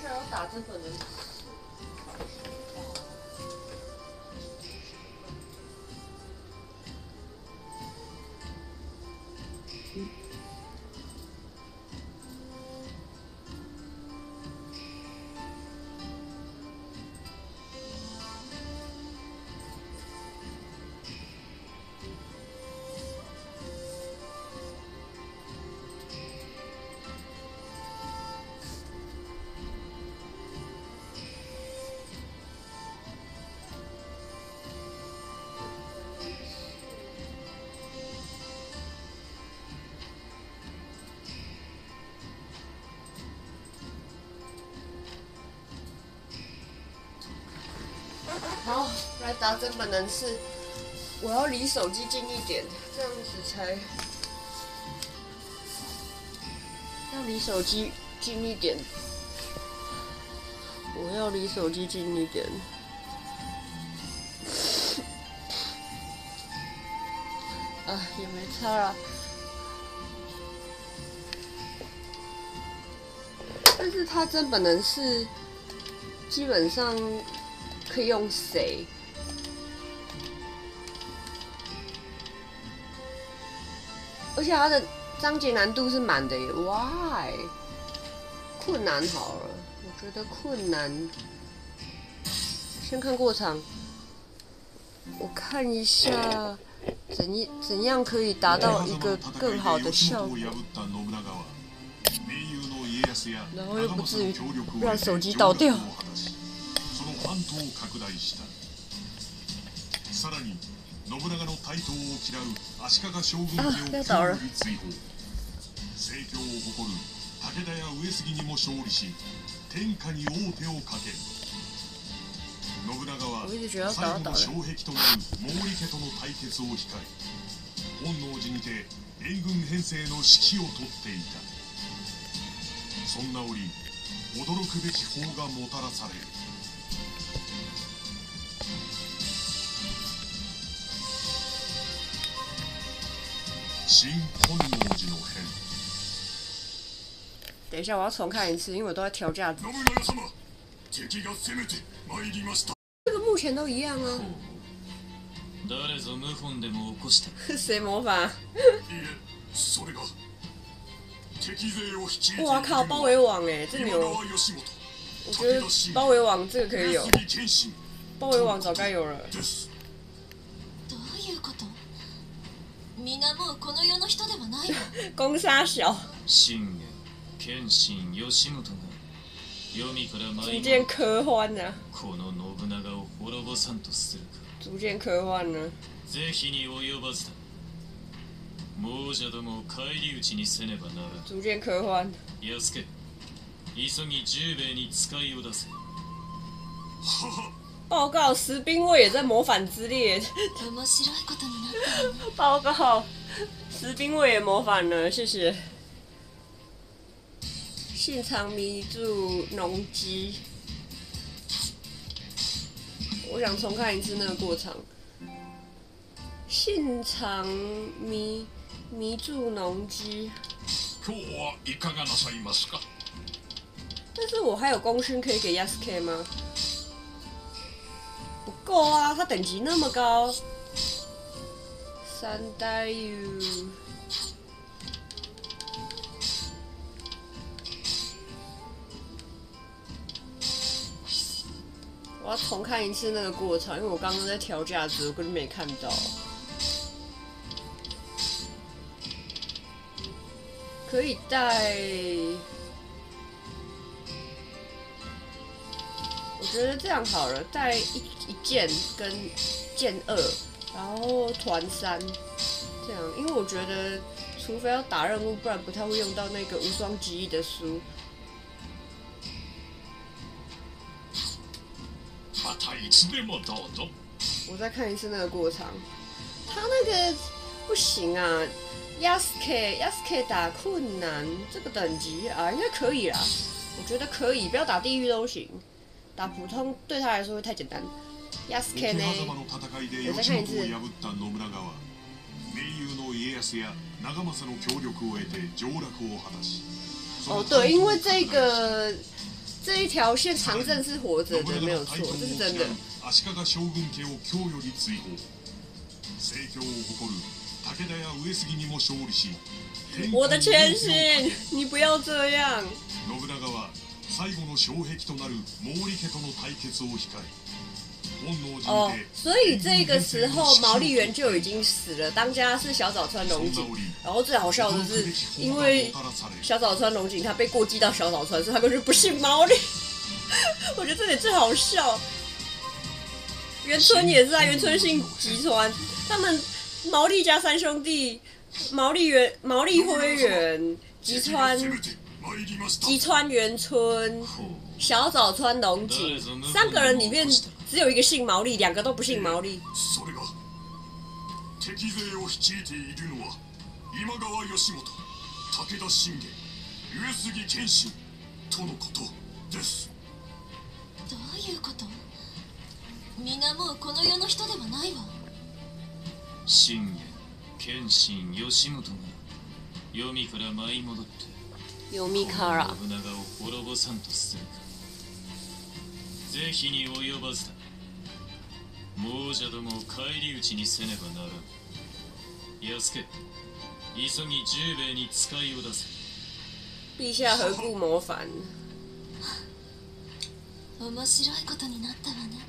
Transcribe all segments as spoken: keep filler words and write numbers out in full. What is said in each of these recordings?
是要打这本的。嗯。好，来打针本能是，我要离手机近一点，这样子才要离手机近一点。我要离手机近一点。啊，也没差啦。但是它真本能是基本上。可以用谁？而且它的章节难度是满的耶 ，Why？ 困难好了，我觉得困难。先看过场，我看一下怎一怎样可以达到一个更好的效果，然后又不至于让手机倒掉。 版図を拡大した。さらに信長の台頭を嫌う足利将軍家を強力追放。盛況を誇る武田や上杉にも勝利し、天下に王手をかける。信長は最後の障壁となる毛利家との対決を控え、本能寺にて援軍編成の指揮を執っていた。そんな折、驚くべき報がもたらされる。新本能寺の変。 等一下，我要重看一次，因为我都在调价值。这个目前都一样啊。谁魔法？哇靠！包围网哎，这牛！我觉得包围网这个可以有，包围网早该有了。 皆もうこの世の人ではない。 攻杀小。 信玄、謙信、義元が黄泉から舞い逐渐科幻啊。 この信長を滅ぼさんとするか。 逐渐科幻呢。 是非に及ばずだ。亡者どもを返り討ちにせねばならん。 逐渐科幻。 安家、急ぎ十兵衛に使いを出せ。 报告，石兵卫也在谋反之列。 面白いことになったよね。 报告，石兵卫也谋反了，谢谢。信长迷住农机，我想重看一次那个过场。信长迷迷住农机。 今日はいかがなさいますか？ 但是我还有功勋可以给 Yasuke 吗？不够啊，他等级那么高。三代 U， 我要重看一次那个过程，因为我刚刚在调价值，我根本没看到。可以带。我觉得这样好了，带一一件跟件二，然后团三，这样，因为我觉得，除非要打任务，不然不太会用到那个无双记忆的书。我再看一次那个过场，他那个不行啊 ，Yasuke Yasuke 打困难，这个等级啊，应该可以啦，我觉得可以，不要打地狱都行。打普通对他来说会太简单。Yasuke 呢？我再看一次。哦，对，因为这个这一条线长政是活着的，没有错，这是真的。 足利将軍家を京より追放。盛況を誇る武田や上杉にも勝利し。 我的千信，你不要这样。 信長は最後の障壁となる毛利家との対決を控え。 哦，所以这个时候毛利元就已经死了，当家是小早川龙井。然后最好笑的是，因为小早川龙井他被过继到小早川，所以他根本就不姓毛利。我觉得这点最好笑。元春也是啊，元春姓吉川，他们毛利家三兄弟，毛利元、毛利辉元、吉川、吉川元春、小早川龙井，三个人里面。只有一个姓毛利，两个都不姓毛利。 それが敵勢を率いているのは今川義元、武田信玄、上杉謙信とのことです。 どういうこと？皆もうこの世の人ではないわ。 信玄、謙信、義元が黄泉から舞い戻って黄泉から信長を滅ぼさんとするか。是非に及ばずだ。亡者どもを返り討ちにせねばならん。安家、急ぎ十兵衛に使いを出せ。 陛下何故谋反？ 面白いことになったわね。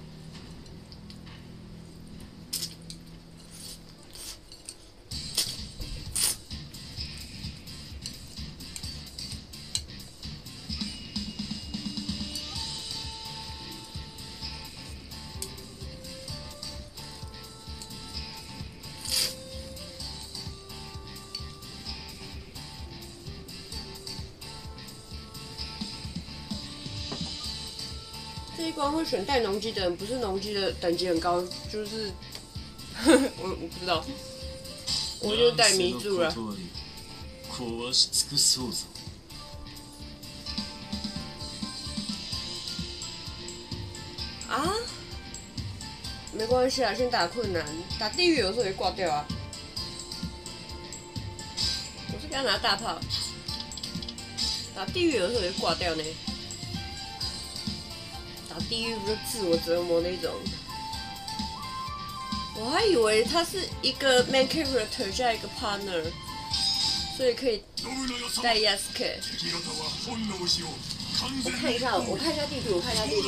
这一关会选带农机的人，不是农机的等级很高，就是我我不知道，我就带迷住了。啊，没关系啊，先打困难，打地狱有时候也挂掉啊。我是给他拿大炮，打地狱有时候也挂掉呢。打地狱不就自我折磨那种？我还以为他是一个 main character 加一个 partner， 所以可以带 Yasuke。我看一下，我看一下地图，我看一下地图。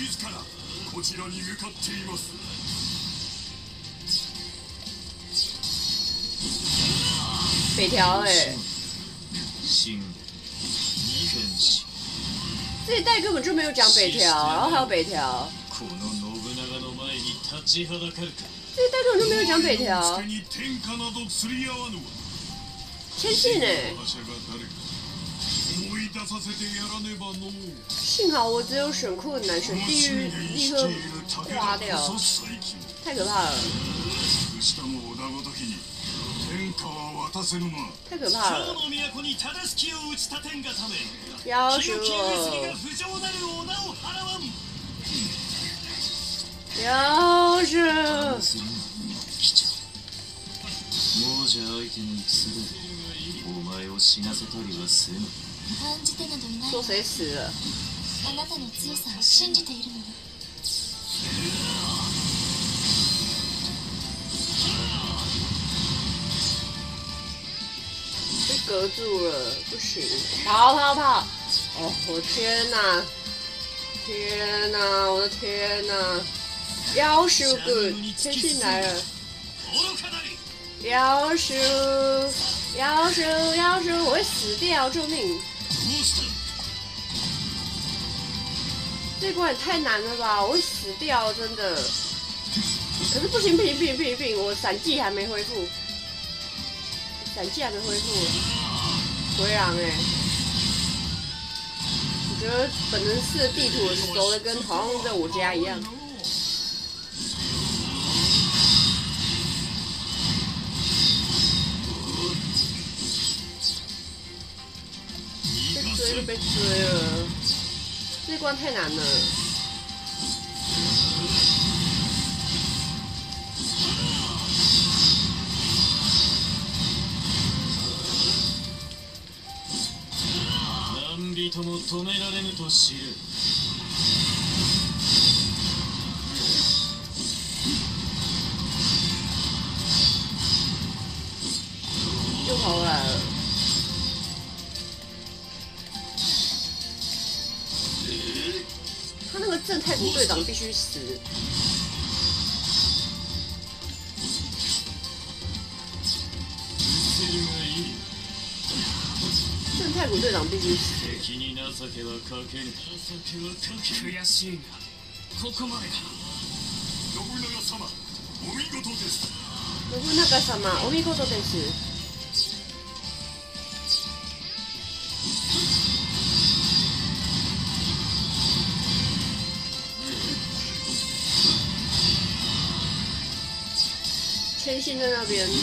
北条哎、欸，这一代根本就没有讲北条，然后还有北条。这一代根本就没有讲北条。谦信哎，幸好我只有选困難，选地狱立刻花掉，太可怕了。太可怕了！要求要求。说谁死了？ あなたの強さを信じているのよ。 被隔住了，不行！跑跑跑！哦，我天哪！天哪！我的天哪！要求 good， 谦信来了！要求要求要求，我会死掉！救命！这关也太难了吧！我会死掉，真的。可是不行不行不行不行不行，我闪技还没恢复。闪技还没恢复，回廊哎！我觉得本能寺的地图熟的跟好像在我家一样。被追就被追了，这关太难了。 とも止められぬと知る。 又跑回来了。他那个正太鼓队长必须死。正太鼓队长必須死。 敵に情けはかけぬ。情けはかけ悔しいがここまでか。 信長様、お見事です。 信長様、お見事です。千信在那边。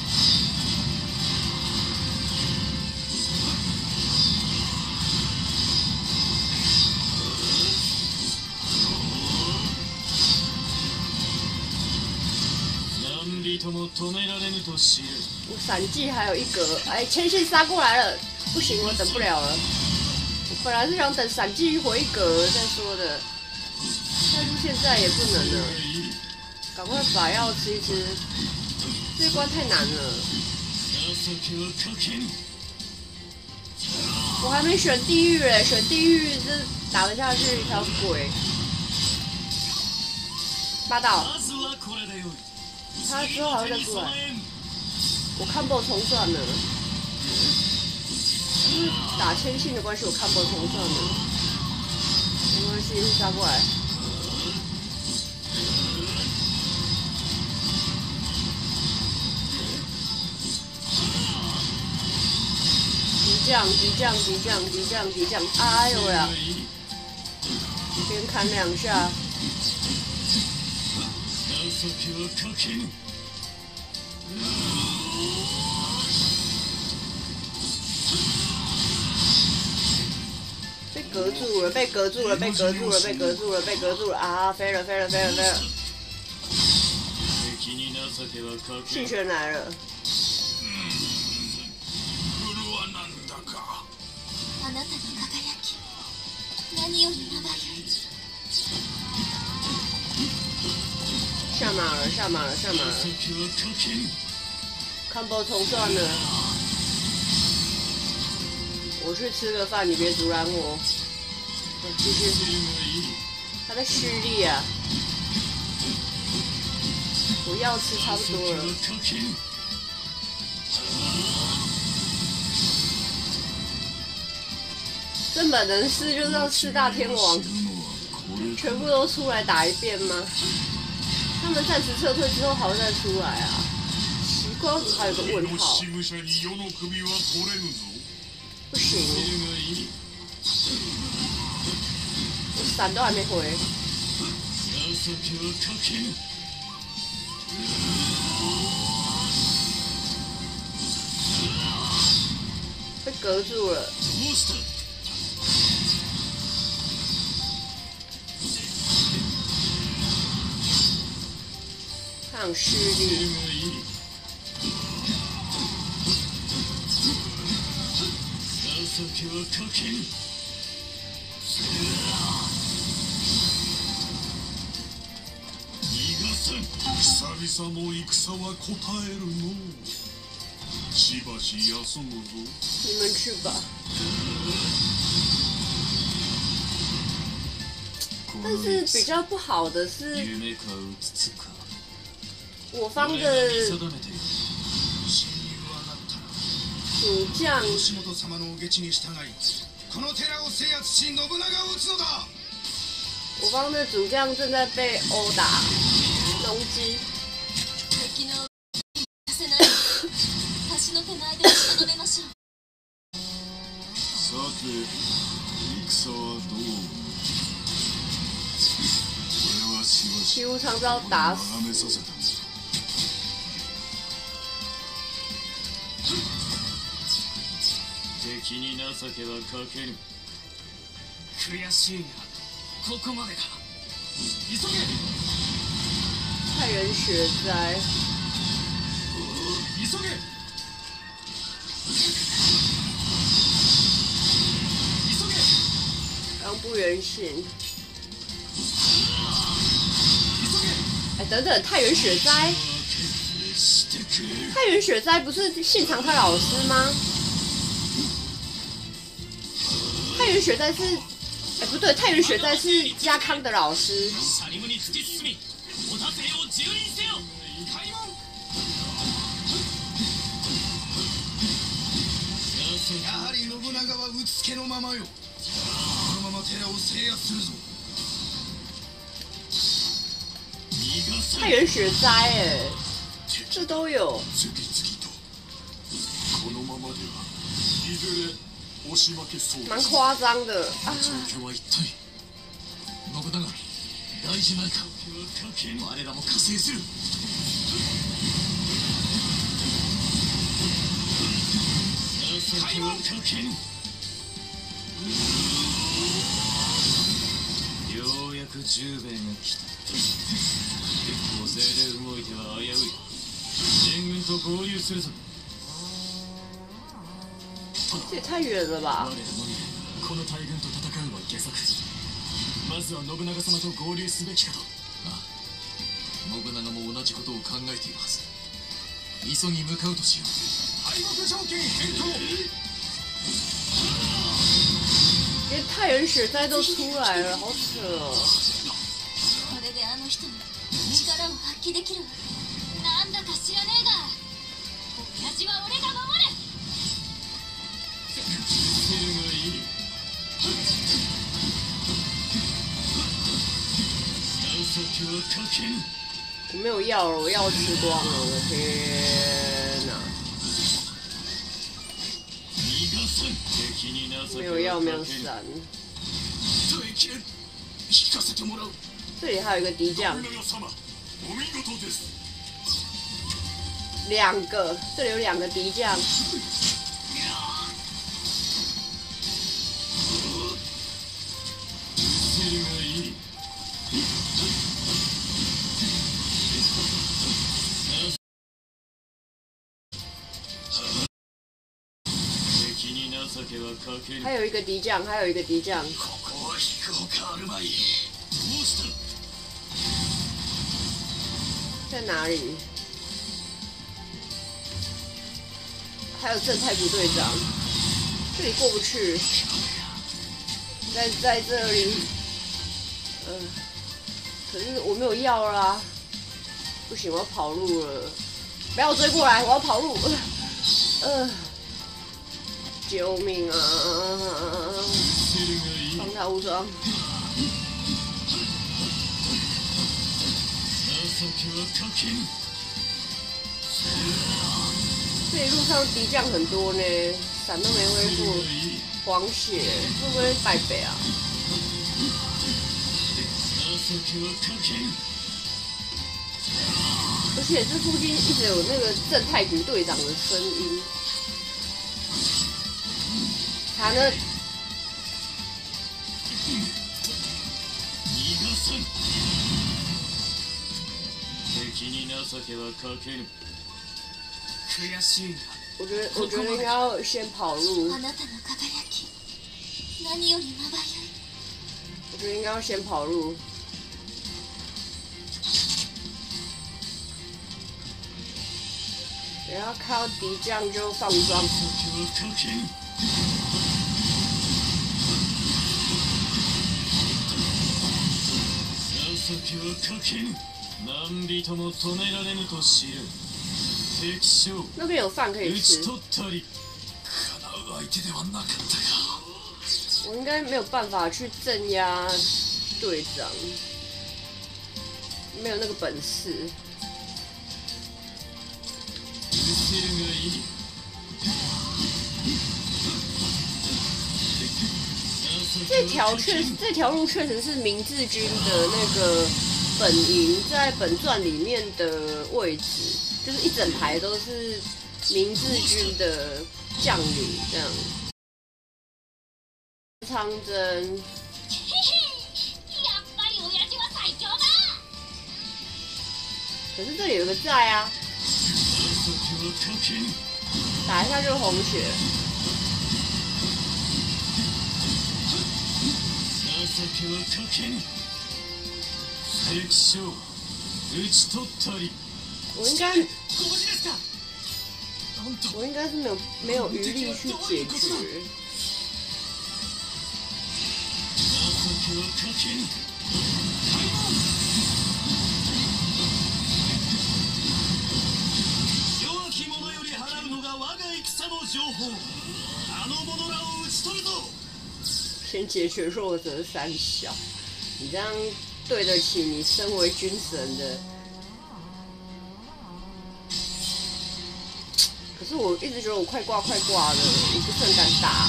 我闪技还有一格，哎，千信杀过来了，不行，我等不了了。我本来是想等闪技回一格再说的，但是现在也不能了，赶快把药吃一吃，这关太难了。我还没选地狱嘞，选地狱这打得下去一条鬼，霸道。他之后还会再出来，我看不重算了，因为打千信的关系，我看不重算了，没关系，杀过来。敌将，敌将，敌将，敌将，敌将，哎呦呀！边砍两下。被隔住了，被隔住了，被隔住了，被隔住了，被隔住了啊！飞了，飞了，飞了，飞了！信玄来了。 あなたの輝き、何よりまばゆい。 下马了，下马了，下马了。combo 重算了。我去吃个饭，你别阻拦我。继续。他在蓄力啊！我药吃差不多了。这本能试就是要四大天王全部都出来打一遍吗？他们暂时撤退之后还会再出来啊？奇怪，还有个问号。不行，我闪都还没回。被隔住了。抗蓄力。 久々の戦は答えるの。しばし休むぞ。 你们去吧。但是比较不好的是，我方的主将。我方的主将正在被殴打，龙击。 敵のさせない。橋の手前で押しとどめましょう。 さて、戦はどう？俺はしばし几乎常遭打死。 眺めさせた。 敵に情けはかけぬ。悔しいがここまでか。急げ。 太原雪灾。 急げ。急げ。 不原信。哎，等等，太原雪哉，太原雪哉不是信长他老师吗？太原雪哉是，哎不对，太原雪哉是家康的老师。 やはり信長はうつけのままよ。このまま寺を制圧するぞ。 太原雪哉哎，这都有。 次々とこのままではいずれ押し負けそう。 蛮夸张的啊！ 状況は一体。信長大事ないか。我らも加勢する。開門。 ようやく十兵衛が来た。大勢で動いては危うい。全軍と合流するぞ。 这也太远了吧！ 我らのみこの大軍と戦うは下策。まずは信長様と合流すべきかと。ああ、信長も同じことを考えているはず。急ぎ向かうとしよう。敗北条件変更。 连太原雪哉都出来了，好扯哦！ これであの人も力を発揮できる。なんだか知らねえが、親父は俺が守る。 セルがいい。情けはかけぬ。 我没有药了，我药吃光了，我的天哪！没有药，没有伞。这里还有一个敌将，两个，这里有两个敌将。还有一个敌将，还有一个敌将。在哪里？还有正太部队长，这里过不去。在在这里，嗯、呃，可是我没有药啦，不行，我要跑路了。不要追过来，我要跑路。呃。救命啊！方太无双。这一路上敌将很多呢，伞都没恢复，黄血会不会败北啊？而且这附近一直有那个正太谷队长的声音。他呢？我觉得，我觉得应该要先跑路。 あなたの輝き、何よりまばゆい。 我觉得应该要先跑路。等下看到敌将就放装。 情はかけぬ。何人も止められぬと知る。敵将那边有饭可以吃。 討ち取ったり。 かなう相手ではなかったか。 我应该没有辦法去鎮壓隊長，沒有那個本事。这条确这条路确实是明治军的那个本营，在本传里面的位置，就是一整排都是明治军的将领这样。长征。可是这里有个在啊，打一下就红血。 けはかけぬ。敵将討ち取ったり。 我应该， ご無事ですか。なんと我应该是没有没有余力去解决。 情けはかけぬ。 弱き者より払うのが我が戦の情報。あの者らを討ち取るぞ。 先解决弱者三小，你这样对得起你身为军神的。可是我一直觉得我快挂快挂了，我不是很敢打。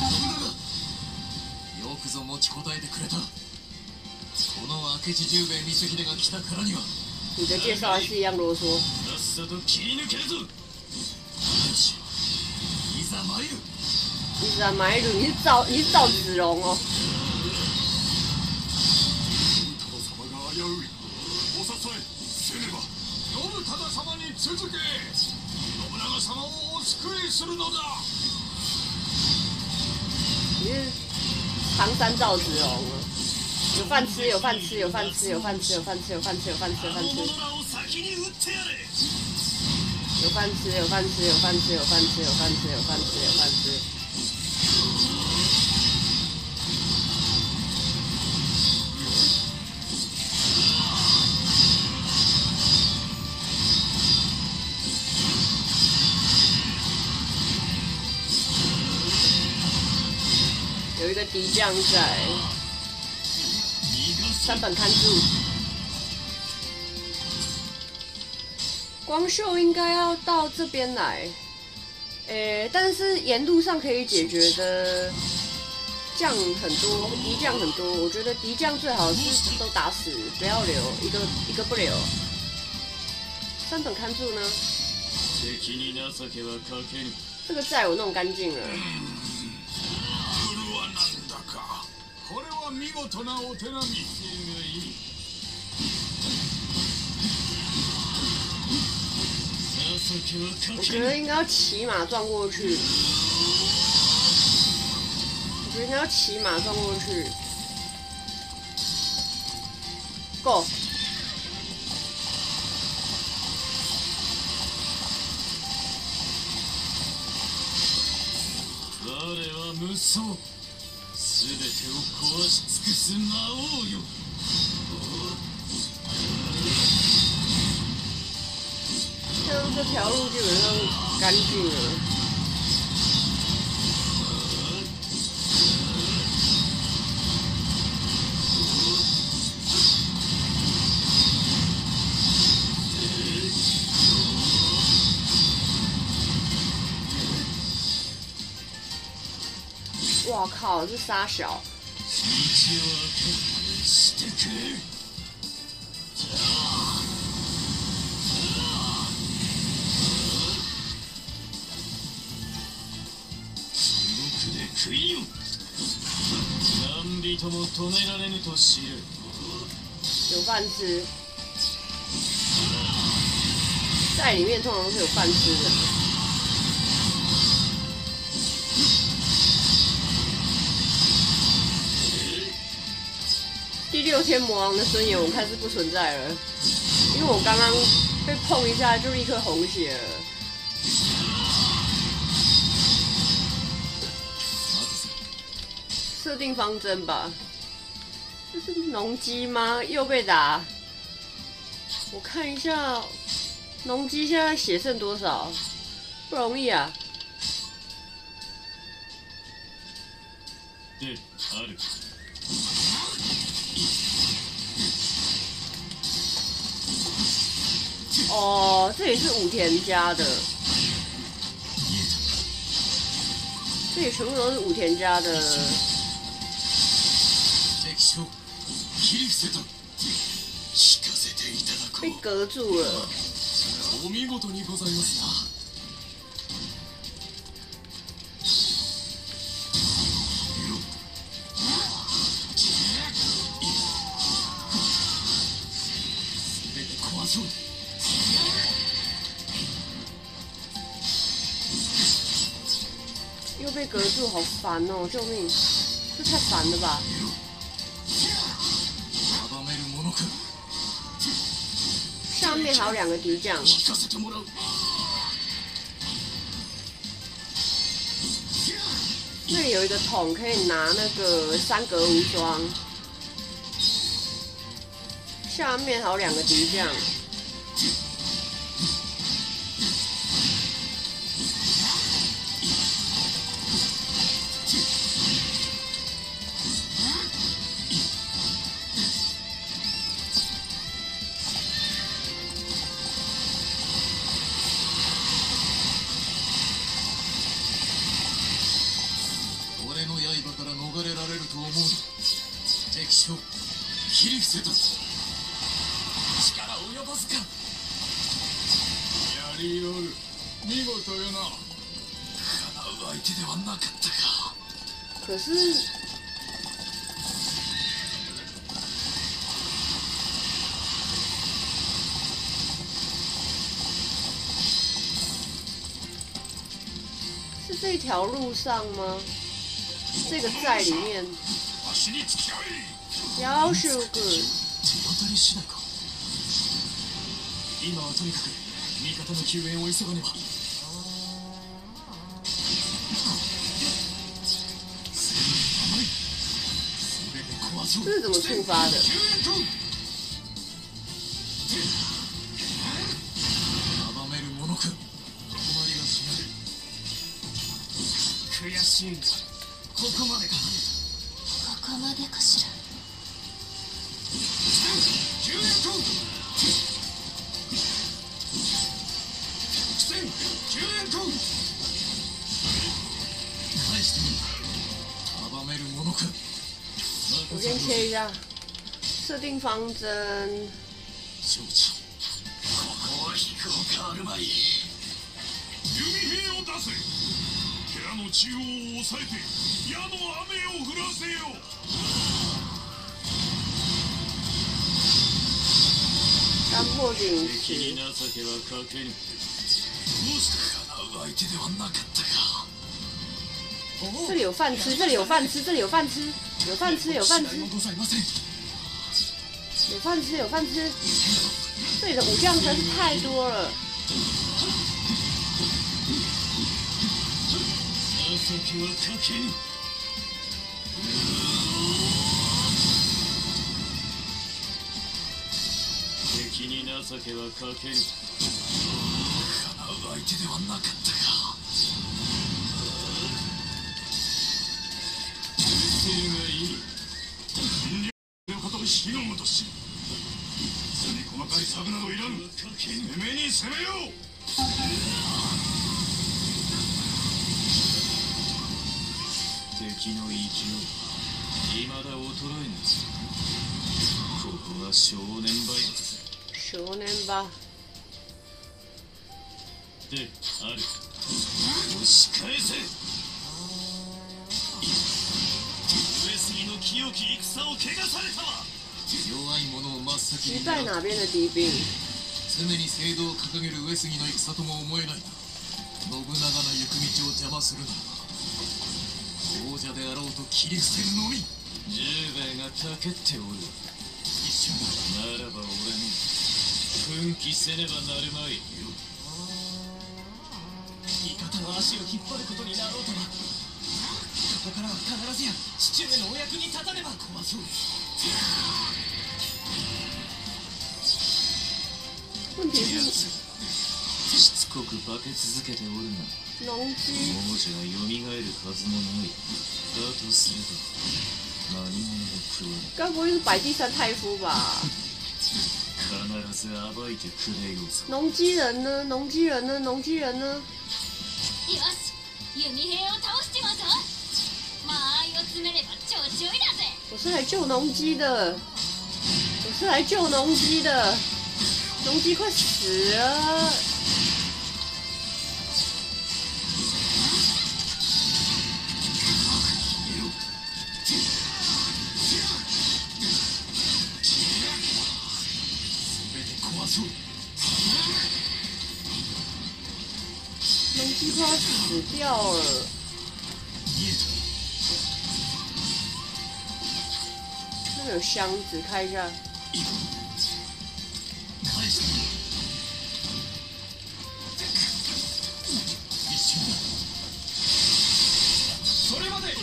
よくぞ持ちこたえてくれた。この明智十兵衛光秀が来たからには。 你的介绍还是一样啰嗦。 さっさと切り抜けるぞ。 よし、いざ参る。 你是买鲁，你是赵你是赵子龙哦。 信忠様が危うい。お支えせねば。 信忠様に続け。信長様をお救いするのだ。 你是唐山赵子龙哦。有饭吃，有饭吃，有饭吃，有饭吃，有饭吃，有饭吃，有饭吃，有饭吃。有饭吃，有饭吃，有饭吃，有饭吃，有饭吃，有饭吃，有饭吃。有一个敌将在，三本看住。光秀应该要到这边来，诶，但是沿路上可以解决的将很多，敌将很多。我觉得敌将最好是都打死，不要留一个一个不留。三本看住呢？ 敵に情けはかけぬ。 这个债我弄干净了。 なんだか。これは見事なお手並み。 我觉得应该要骑马撞过去。我觉得应该要骑马撞过去。Go。 我は無双。すべてを壊し尽くす魔王よ。 像这条路基本上干净了。哇靠！这沙小。 何人も止められぬと知る。 有饭吃，在里面通常是有饭吃的。第六天魔王的尊严我看是不存在了，因为我刚刚被碰一下就立刻红血了。设定方针吧，这是农机吗？又被打。我看一下，农机现在血剩多少？不容易啊。 である。 哦，这里是武田家的，这里全部都是武田家的。被隔住了。 お見事にございますな。全て壊そう。 又被隔住，好烦哦！救命，这太烦了吧！ 上面还有两个敌将。 聞かせてもらう。 那里有一个桶，可以拿那个三格无双。下面还有两个敌将。 俺の刃から逃れられると思うな。敵将切り伏せた。力及ばずか。やりよる。見事よな。叶う相手ではなかったか。 可是，是这条路上吗？这个在里面。 足に付き合い。 要是个手当たり次第か。今はとにかく味方の救援を急がねば。 这是怎么触发的？ 阻めるものか。止まりがしない。悔しいんだ。ここまでか。 ここまでかしら。 救援と救援と返してみる。阻めるものか。 我先切一下，设定方针。 承知。ここは引くほかあるまい。 弓兵を出せ。寺の中央を抑えて矢の雨を降らせよ。 干破顶敵に石。 情けはかけぬ。 どうして叶う相手ではなかったか。 这里有饭吃，这里有饭吃，这里有饭吃，有饭吃，有饭吃， ございません。 有饭吃，有饭吃。这里的武将实在是太多了。 情けはかけぬ。敵に情けはかけぬ。 叶う相手ではなかったか。 せるがいい。 のことを火の元し。それに細かい策などいらぬ。攻めに攻めよう。 敵の勢い未だ衰えぬ。ここは正念場よ。 少年吧。 である。押し返せ。上杉の清き戦を汚されたわ。 弱い者を真っ先に击败哪边的敌兵？ 常に正道を掲げる上杉の戦とも思えない。信長の行く道を邪魔するならば王者であろうと切り伏せるのみ。 十兵衛がたけっておる。 一瞬ならば俺も奮起せねばなるまい。 味方の足を引っ張ることになろうとは。ここからは必ずや父上のお役に立たねば。怖そう。 问题是しつこく化け続けておるが农机王者が蘇るはずもない。だとすれば何者が食わぬ。 该不会是百第三太夫吧？ 必ず暴いてくれようぞ。 农机人呢？农机人呢？农机人呢？ よし、弓兵を倒しちまうぞ。間合いを詰めればちょうちょいだぜ。 我是来救农机的，我是来救农机的，农机快死了。农机快要死掉了。那个有箱子，开一下。 返返した。一瞬だ。それまで。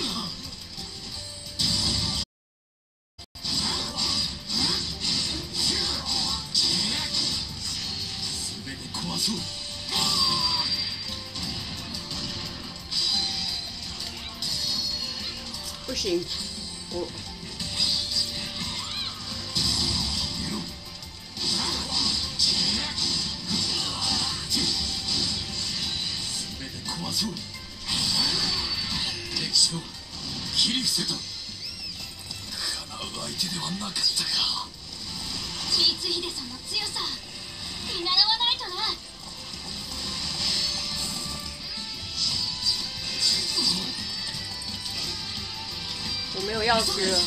全て壊そう。 不行，我全て壊そう。敵将切り伏せた。かなう相手ではなかったか。 光秀さんの強さ見習わないとな。 我没有药吃了。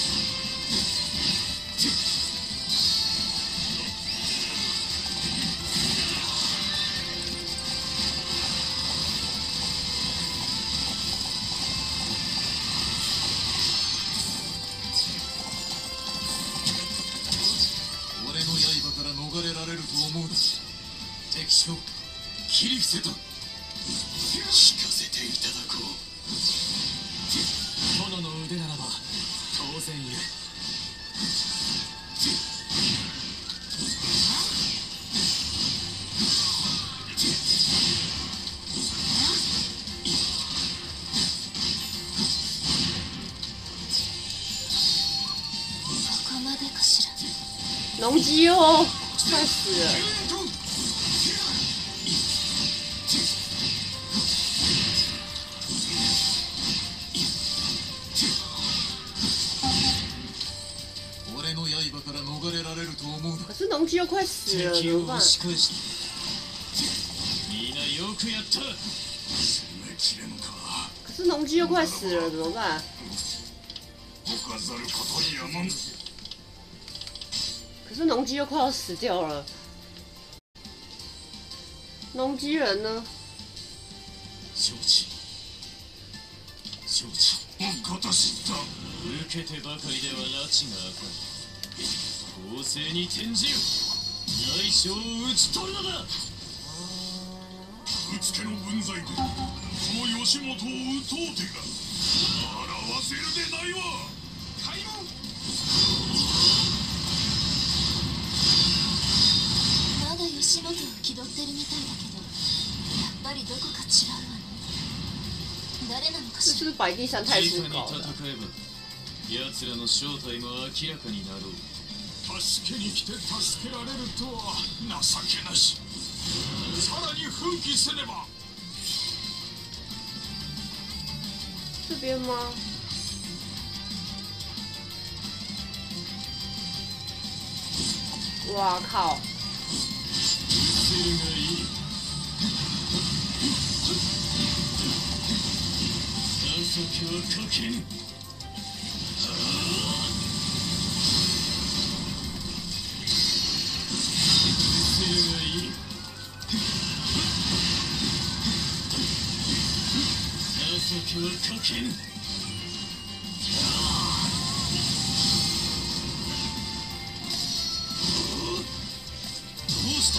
俺の刃から逃れられると思うな。敵将切り伏せた。聞かせていただこう。殿の腕ならば当然いる。 そこまでかしら。 农机哦，快死了！ 俺の刃から逃れられると思うな。 可是农机又快死了，怎敵を么办押？し返した。みんなよくやった。 攻めきれぬか。 可是农机又快死了，怎么办？ 他ざることにやまん。 可是农机又快要死掉了。农机人呢？ 承知。承知。 かたした。 受けてばかりでは拉致が開かん。攻勢に転じよ。大将を討ち取るのだ。 うつけの分際でこの吉本を討とうてが笑わせるでないわ。開門。 まだ吉本を気取ってるみたいだけど、やっぱりどこか違うわね。誰なのか这しら。 是不是白帝山太直に子搞的？ 戦えば奴らの正体も明らかになろう。 助けに来て助けられるとは情けなし。さらに奮起せねば。 这边吗？哇靠！ 威勢がいい。情けはかけぬ。威勢がいい。情けはかけぬ。どうした。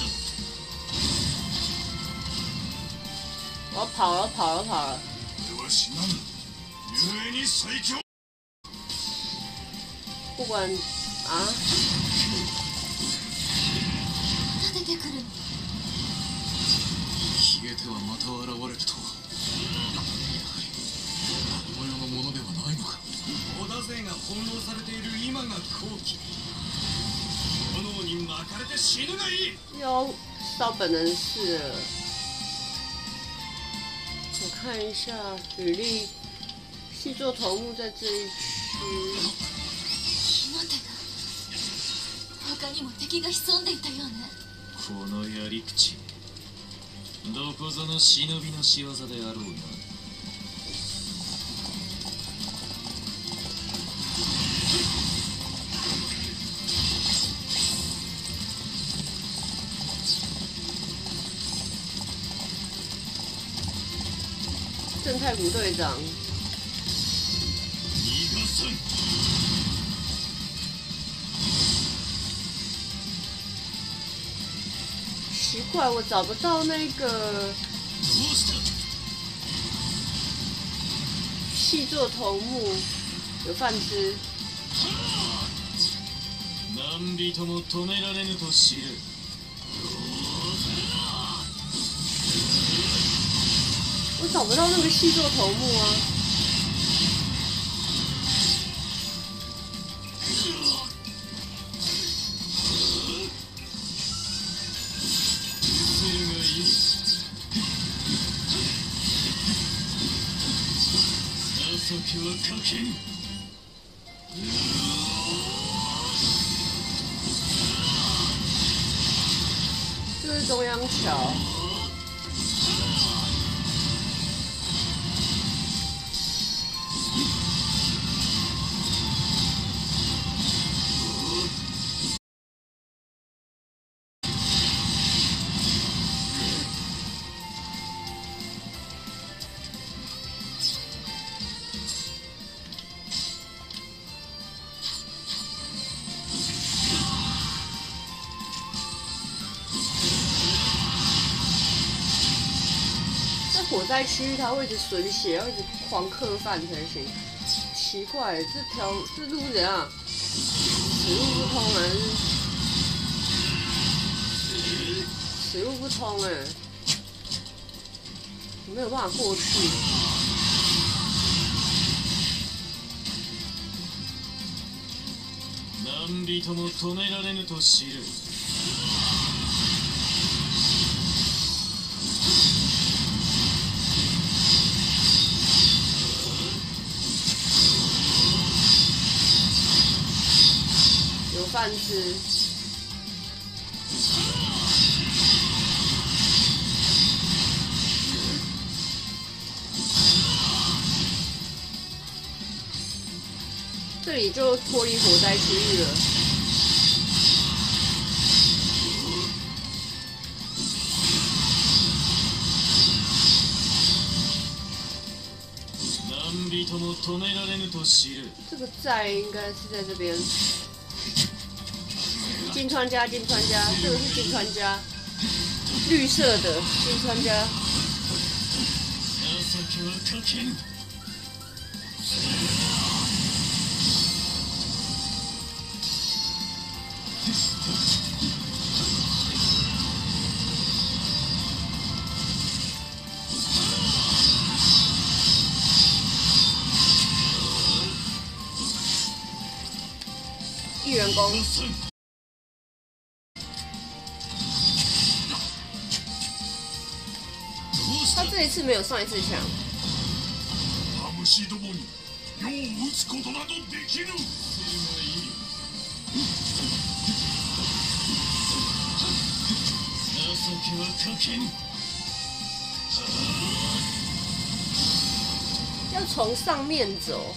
我要跑了，跑了，跑了！ では死なん。故に最強。 不管啊， 立ててくるの。 消えてはまた現れるとは。やはりこの世のものではないのか。 織田勢が翻弄されている今が好機。炎に巻かれて死ぬがいい。 要烧本能寺了。我看一下履历，细作头目在这一区。 火の手が。他にも敵が潜んでいたようね。 このやり口、どこぞの忍びの仕業であろうな。 正太谷队长， 逃がさん。 奇怪，我找不到那个どうした？ 细作头目，有饭吃。 何人も止められぬと知る。 我找不到那个细作头目啊。 情けはかけん。 这是中央桥。火灾区域它会一直损血，要一直狂嗑饭才行。奇怪，这条这路怎样？此路不通还是？此路不通哎、欸，没有办法过去。 何人も止められぬと知る。 饭吃。这里就脱离火灾区域了。 何人も止められぬと知る。 这个寨应该是在这边。金川家，金川家，这个是金川家，绿色的金川家。一人攻。他这一次没有上一次强。 虫どもに世を打つことなどできぬ。 情けはかけん。 要从上面走。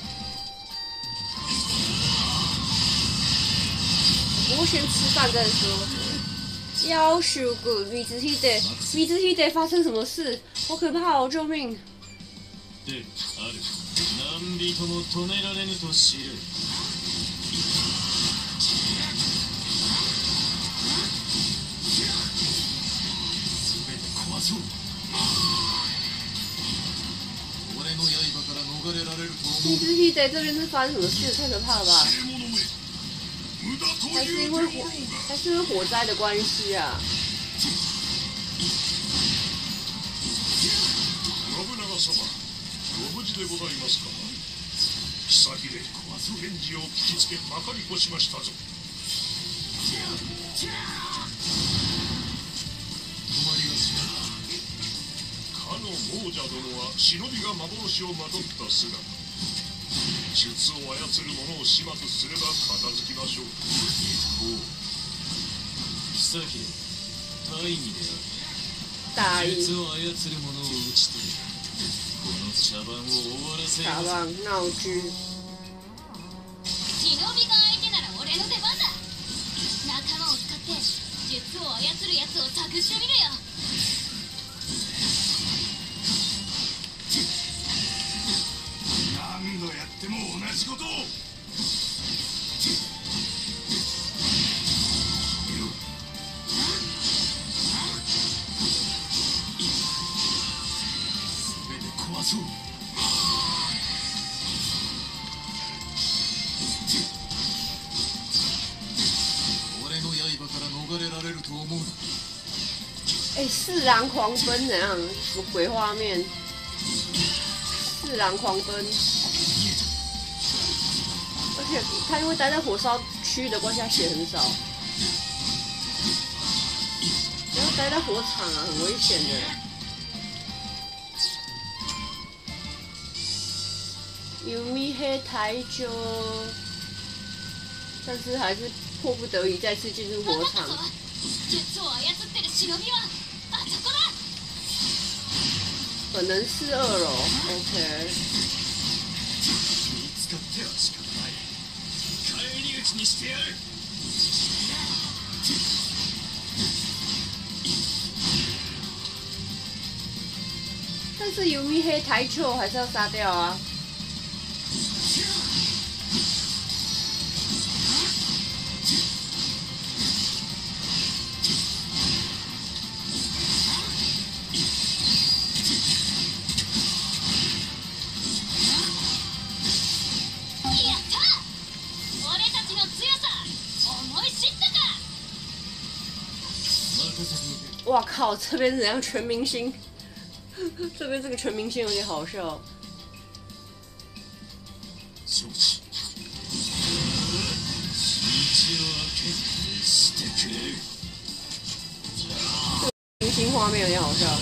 不过先吃饭再说。要求个米子希得，米子希得发生什么事？好可怕哦！救命！ である。何人も止められぬと知る。全て壊そう。俺の刃から逃れられると思う。 米子希得这边是发生什么事？太可怕了吧！还是因为火，还是因为火灾的关系啊？ 信長様、ご無事でございますか。久秀返事を聞きつけまかり越しましたぞ。 止まりはしない。 かの亡者殿は忍びが幻をまとった姿。術を操る者を始末すれば片付きましょう。 ほう。久秀、大義で大ある。術義。 を操る者を討ち取り、この茶番を終わらせ打よう。 棒闹剧。 忍びが相手なら俺の出番だ。仲間を使って術を操るやつを探ってみるよ。 何度やっても同じことを。 哎、欸，四郎狂奔怎样？什么鬼画面？四郎狂奔，而且他因为待在火烧区的关系，他血很少。不要待在火场啊，很危险的。有米黑台球，但是还是迫不得已再次进入火场。可能是二楼 ，OK。但是尤米黑台球还是要杀掉啊。哇靠！这边怎样全明星？这边这个全明星有点好笑。明星画面有点好笑。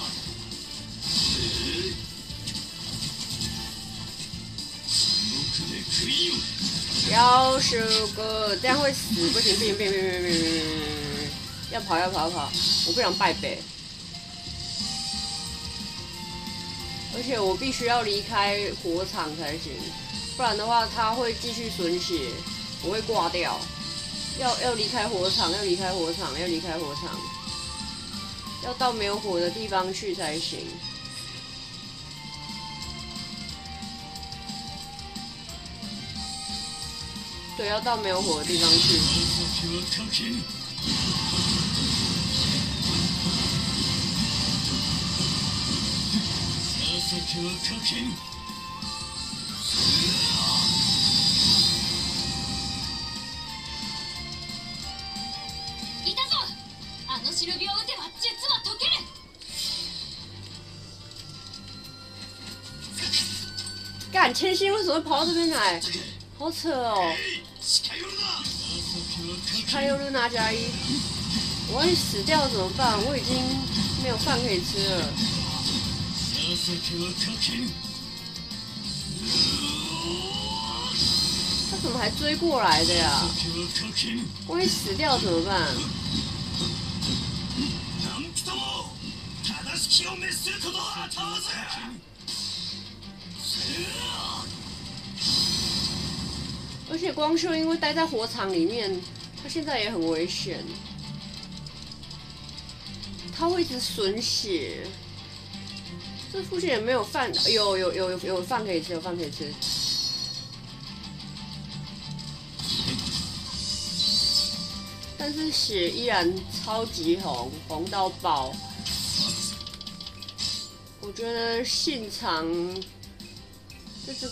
要是个这样会死，不行不行不行不行不行不行！要跑要跑要跑！我不想败北，而且我必须要离开火场才行，不然的话他会继续损血，我会挂掉。要要离开火场，要离开火场，要离开火场，要到没有火的地方去才行。对，要到没有火的地方去。 いたぞ！あの忍びを撃てば術は解ける。 干，千心为什么会跑到这边来？好扯哦！开尤鲁纳加一，我万一死掉怎么办？我已经没有饭可以吃了。他怎么还追过来的呀？万一死掉怎么办？而且光秀因为待在火场里面，他现在也很危险，他会一直损血。这附近也没有饭，有有有有有饭可以吃，有饭可以吃。但是血依然超级红，红到爆。我觉得信长就是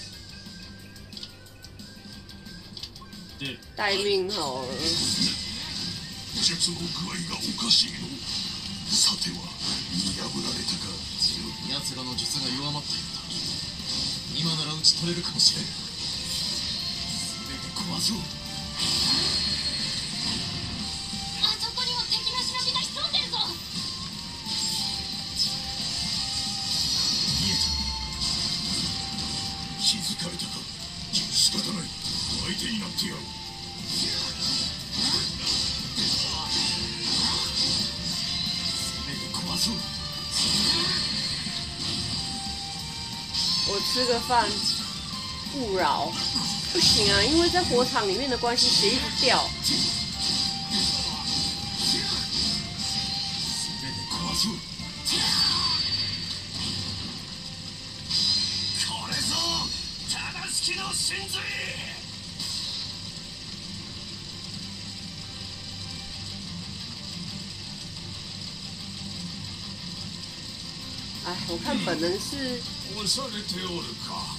待命好了。 術の具合がおかしいの。さては見破られたか。 奴らの術が弱まったようだ。今なら打ち取れるかもしれん。全て壊そう。 あそこにも敵の忍びが潜んでるぞ。 見えた。気づかれたか。仕方ない。相手になってやろう。 全て壊そう。 我吃个饭，勿扰。不行啊，因为在火场里面的关系，血一直掉。 全て壊そう。これぞ正しきの神髄。 哎，我看本能是。 押されておるか。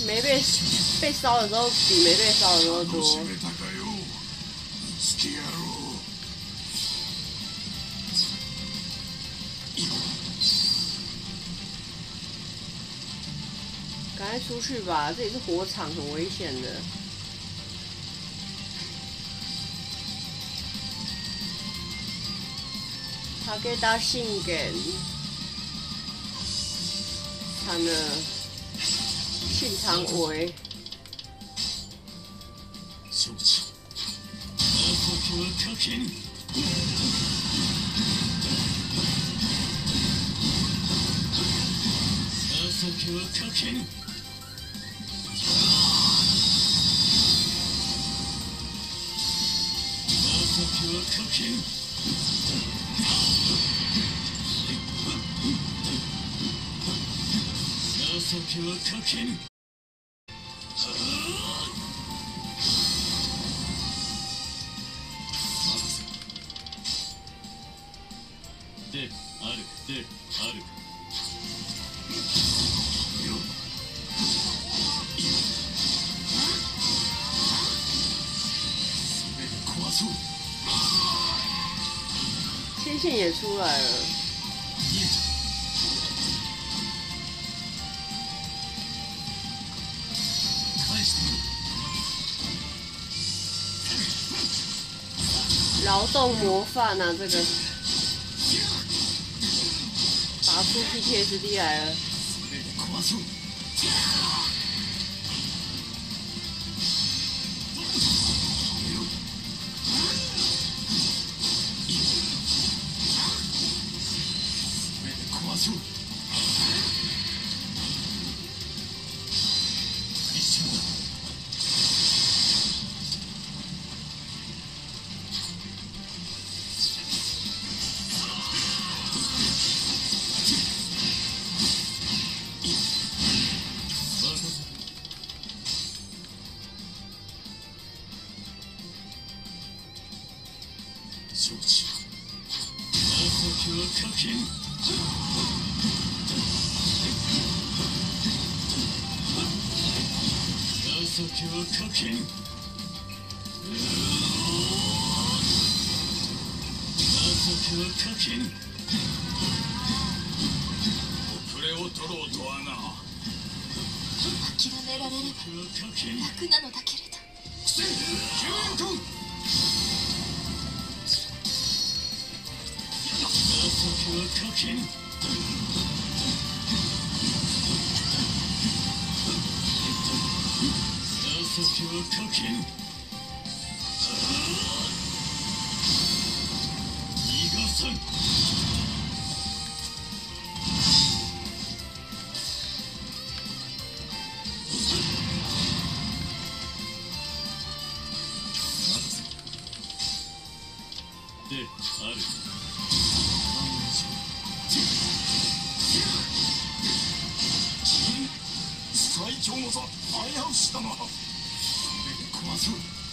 没被被烧的时候比没被烧的时候多。 楽しめたかよ。つけ野郎。 赶快出去吧，这里是火场，很危险的。武田信玄，惨了，信长为。 承知。情けはかけぬ。情けはかけぬ。情けはかけぬ。情けはかけぬ。であるである。 天线也出来了。劳动模范啊，这个拔出 P T S D 来了。 承知。情けはかけぬ。情けはかけぬ。情けはかけぬ。 遅れを取ろうとはな。 諦められれば楽なのだけれど。 救援君。 情けはかけぬ。情けはかけぬ。逃がさん。である。 最強の座危うしだな。 壊す。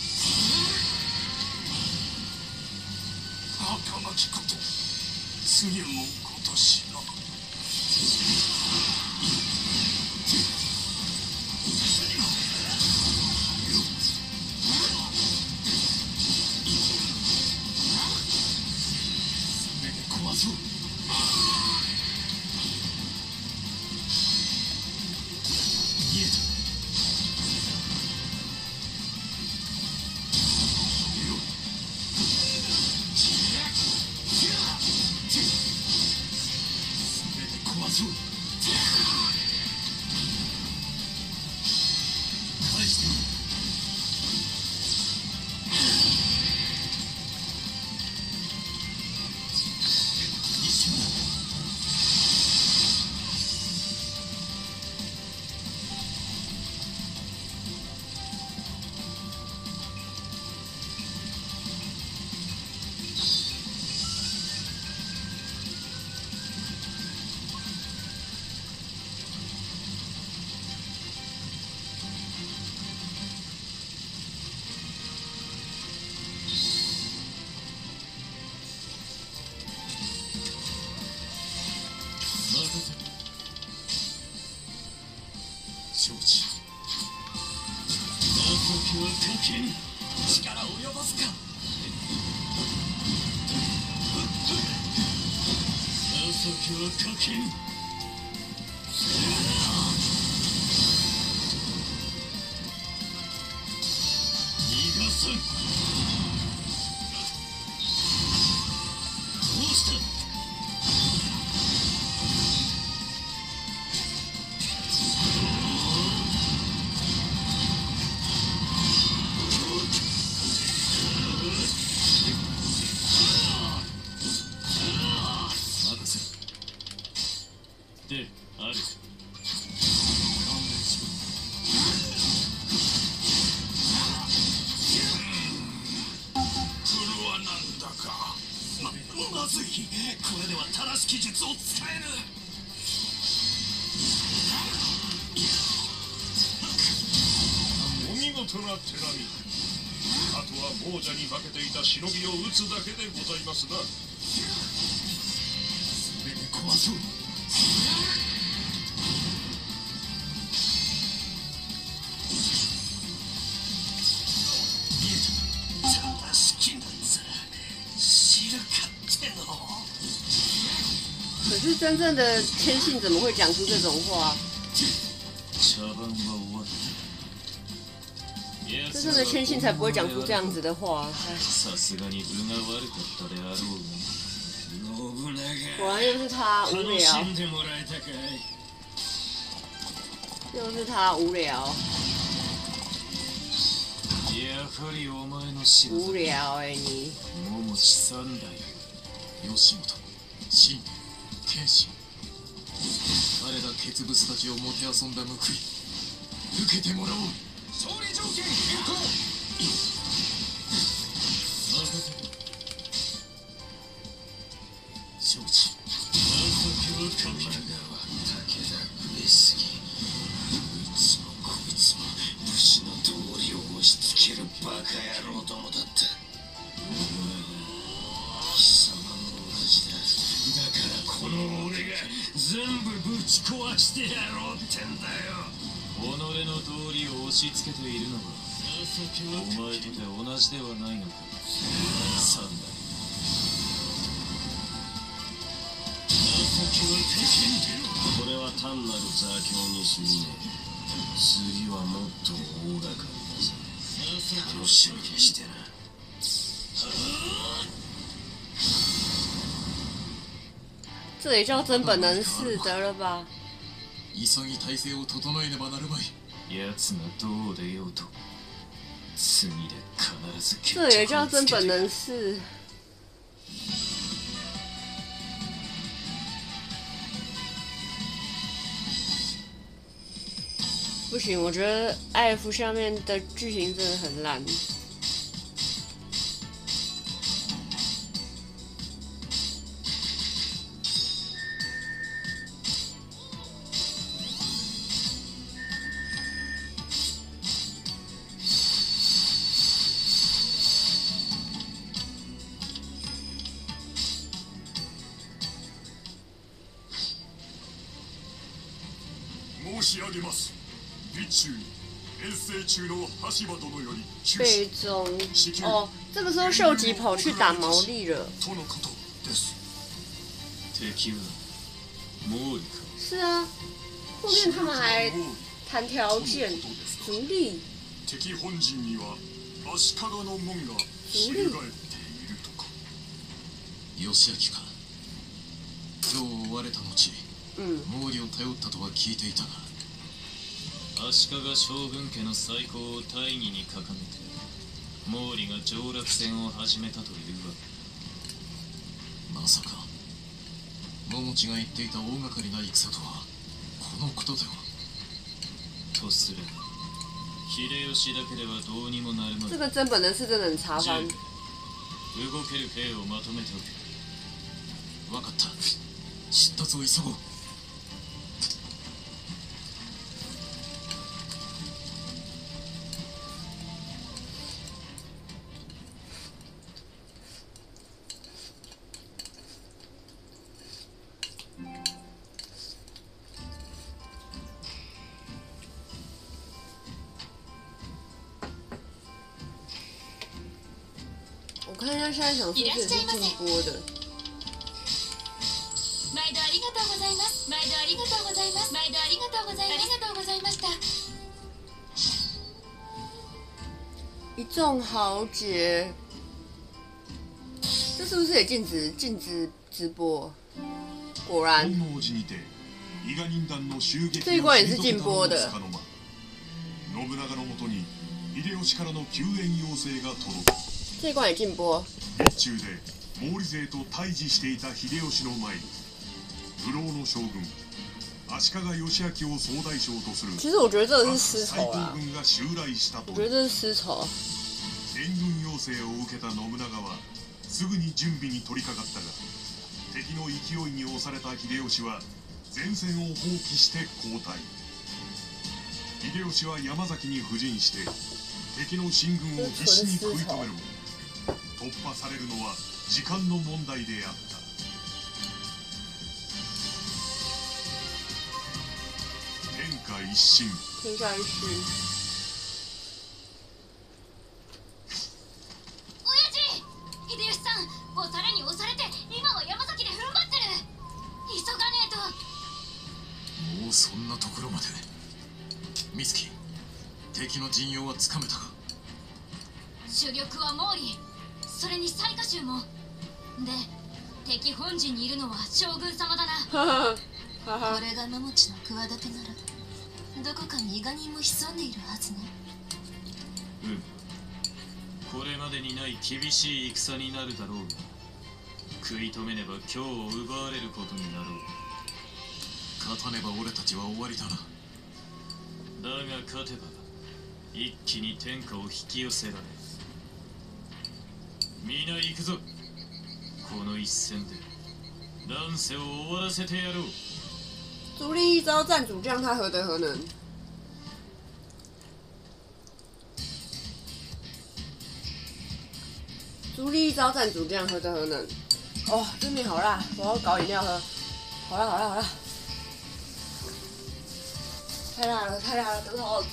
儚きこと次のことしな。 壊す。見えた。そう返して一瞬だ。承知。 に力を及ばすか。情けはかけん。逃がさん。どうした。である。 黒はなんだかままずい。これでは正しき術を使えぬ。お見事な手紙。あとは亡者に化けていた忍びを撃つだけでございますな。 全て壊そう。 可是真正的千信怎么会讲出这种话？真正的千信才不会讲出这样子的话。果然又是他无聊，又是他无聊，无聊哎、欸、你。 信剣心、彼ら傑物たちをもてあそんだ報い受けてもらおう。勝利条件変更。任せる。承知。情けは神。我は武田上杉。こいつもこいつも武士の道理を押し付けるバカ野郎どもだった。貴様も同じだ。だからこの俺が全部ぶち壊してやろうってんだよ。己の道理を押し付けているのはお前とて同じではないのか。三代。これは単なる座興に過ぎねえ。次はもっと大掛かりだぞ。楽しみにしてな。 这也叫真本能四得了吧？ 急ぎ体制を整えねばなるまい。奴がどう出ようと次で必ず決着をつけて。 这也叫真本能四。不行，我觉得 F 下面的剧情真的很烂。 申し上げます。備中遠征中の橋場殿より急北中哦，这个时候秀吉跑去打毛利了。 とのことです。 敵は毛利か。 是啊，后面他们还谈条件，足利。 敵本陣には足利の門が翻っているとか。 義明か。今日追われた後、 うん、 毛利を頼ったとは聞いていたが。足利将軍家の再興を大義に掲げて毛利が上洛戦を始めたというわけ。まさか桃地が言っていた大掛かりな戦とはこのことでは。とすれば秀吉だけではどうにもなるまい。 这个真本能是真的很茶番。 動ける兵をまとめておけ。分かった。出立を急ごう。 看一下现在想说这是禁播的。 毎度ありがとうございます。毎度ありがとうございます。毎度ありがとうございます。ありがとうございました。 一众豪杰，这是不是也禁止禁止直播？果然，这一关也是禁播的。 信長のもとに秀吉からの救援要請が届く。 这一关也禁播。 日中で毛利勢と対峙していた秀吉の前に、武老の将軍足利義昭を総大将とする。 其实我觉得这个是丝最绸啦。 高軍が襲来したと。 我觉得这是丝绸。 援軍要請を受けた信長はすぐに準備に取り掛かったが、敵の勢いに押された秀吉は前線を放棄して後退。秀吉は山崎に布陣して敵の進軍を必死に食い止めるも、突破されるのは時間の問題であった。天下一心。 天下一心。 親父、秀吉さん、押されに押されて今は山崎で踏ん張ってる。急がねえと。 もうそんなところまで。美月、敵の陣容はつかめたか。 主力は毛利、それに雑賀衆も。で、敵本陣にいるのは将軍様だな。これが野持の企てなら、どこかに伊賀人も潜んでいるはずね。 うん、これまでにない厳しい戦になるだろうが、食い止めねば今日を奪われることになろう。 勝たねば俺たちは終わりだな。 だが勝てば一気に天下を引き寄せられ、皆行くぞ。この一戦で乱世を終わらせてやろう。 朱棣一招战主将，他何德何能？朱棣一招战主将，何德何能？哦，这面好辣，我要搞饮料喝。好辣，好辣，好辣！太辣了，太辣了，真的好好吃。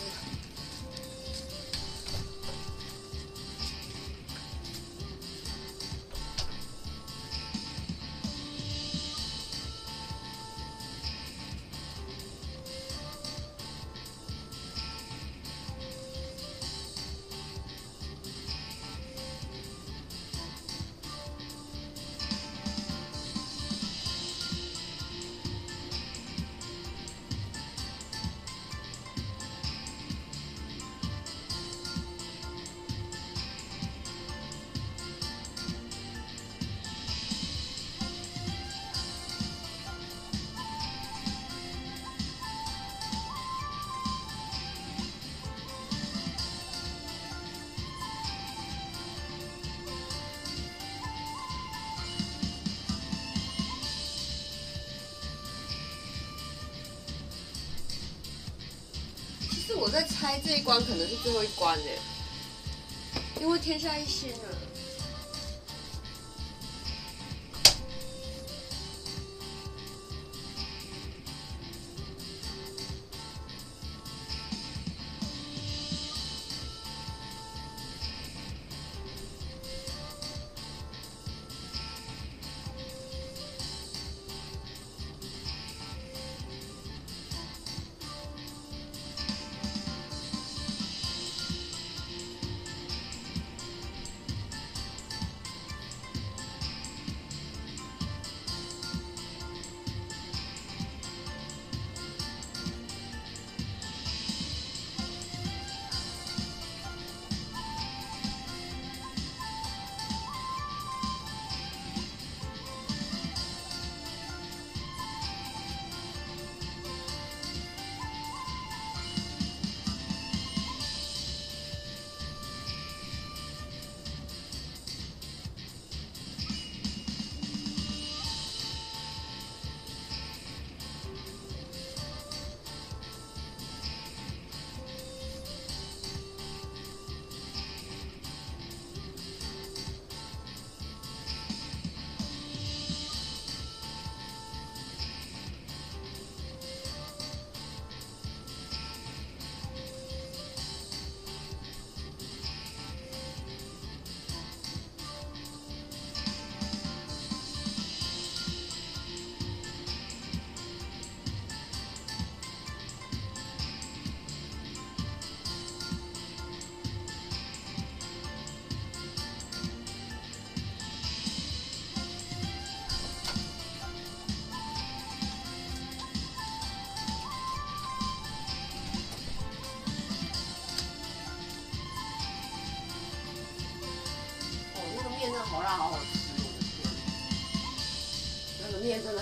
我在猜这一关可能是最后一关呢，因为天下一心了。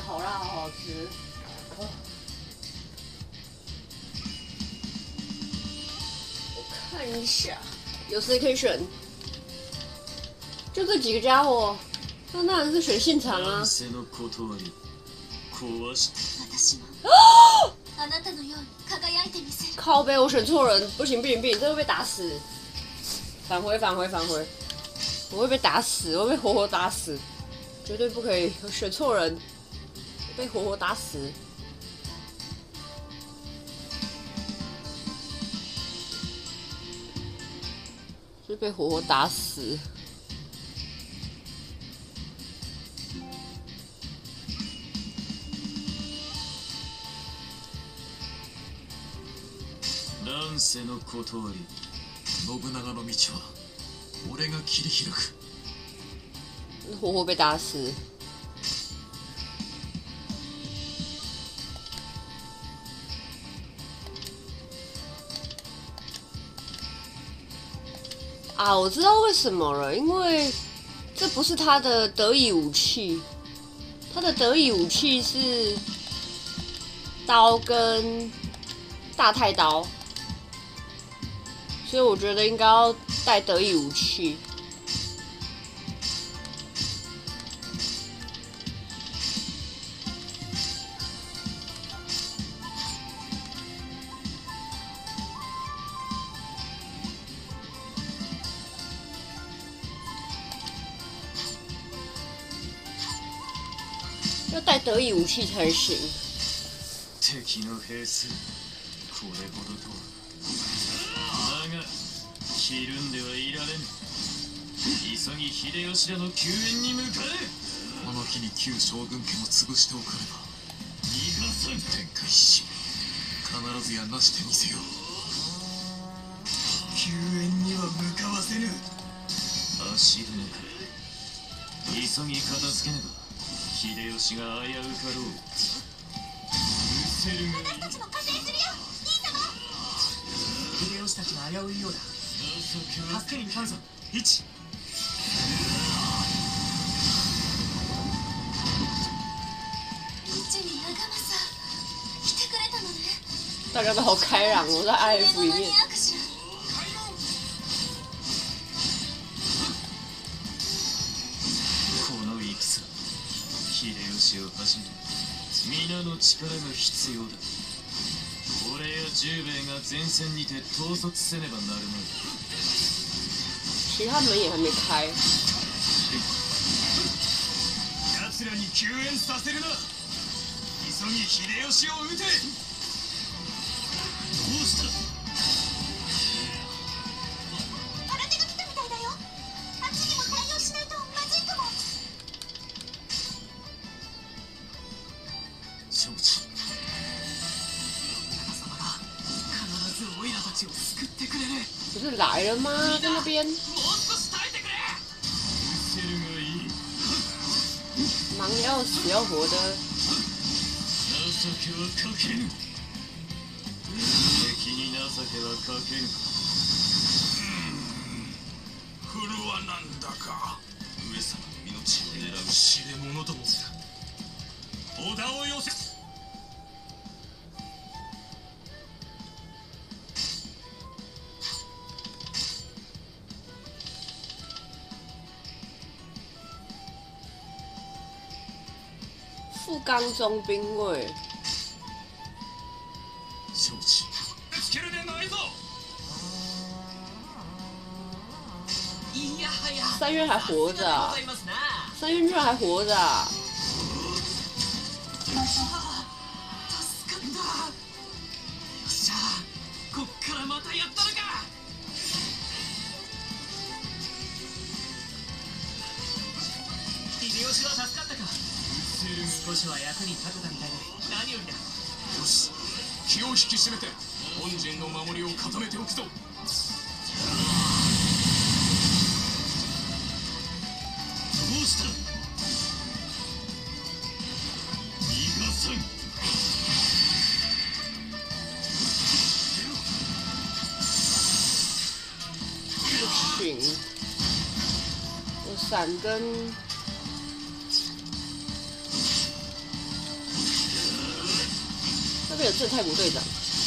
好辣，好好吃。哦，我看一下，有谁可以选？就这几个家伙，那当然是选现场啊。 私もあなたのように輝いてみせる。 靠背，我选错人，不行不行不行，这会被打死。返回返回返回，我会被打死，我会被活活打死，绝对不可以，我选错人，被活活打死。就被活活打死。 乱世の断り、信長の道は俺が切り開く。 活活被打死。啊，我知道为什么了，因为这不是他的得意武器，他的得意武器是刀跟大太刀，所以我觉得应该要带得意武器。要带得意武器才行。 敵の兵数これほどとは。だがひるんではいられぬ。急ぎ秀吉らの救援に向かえ。 この機に旧将軍家も潰しておかねば。 逃がさん。 天下一心必ずやなしてみせよう。救援には向かわせぬ。 足でなく急ぎ片付けねば秀吉が危うかろう。うせるがいい。 私たちも加勢するよ、兄様。 秀吉たちが危ういようだ。助けに向かうぞ。一。 一に長政来てくれたのね。 大家都好开朗哦，在 I F 里面。 この戦、秀吉をはじめ皆の力が必要だ。俺や十兵衛が前線にて統率せねばなるまい。 其他门也还没开。 奴らに救援させるな。急ぎ秀吉を撃て。 どうした？ 新手が来たみたいだよ。あっちにも対応しないとまずいかも。 承知。 信長様が必ずオイラたちを救ってくれる。 不是来了吗？在那边。 もう少し耐えてくれ。 うせるがいい。 忙得要死要活的。 情けはかけぬ。敵に情けはかけぬ。 振るはなんだか。上様の命を狙う知れ者ども。織田を寄せ。 富冈中兵卫。 承知。つけるでないぞ。 いやはや。 三渊还活着啊！三渊居然还活着啊！ 助かった。よっしゃ、こっからまたやったのか。秀吉は助かったか。少しは役に立てたみたいで何よりだ。 よし、気を引き締めて本陣の守りを固めておくぞ。 どうした？逃がさん。 不行，我闪跟边有正太鼓队长。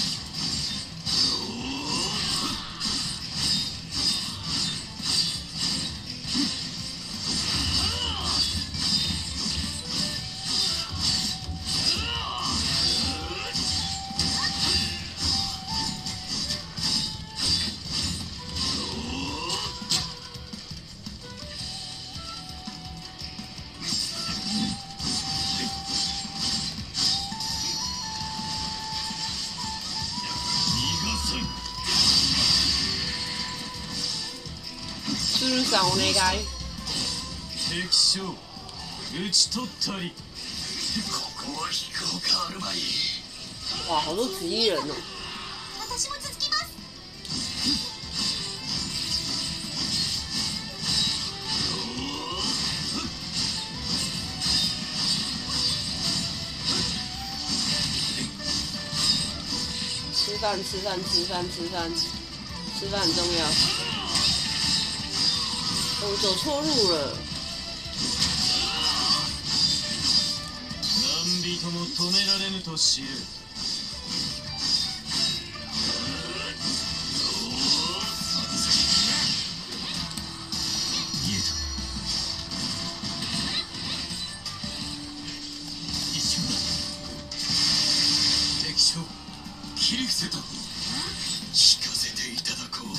鶴さんお願い。 敵将討ち取ったり。ここは引くほかあるまい。 哇，好多紫衣人哦！ 私も続きます。 吃饭，吃饭，吃饭，吃饭，吃饭很重要。我走错路了。 何人も止められぬと知る。 見えた。一瞬だ。敵将切り伏せた。聞かせていただこう。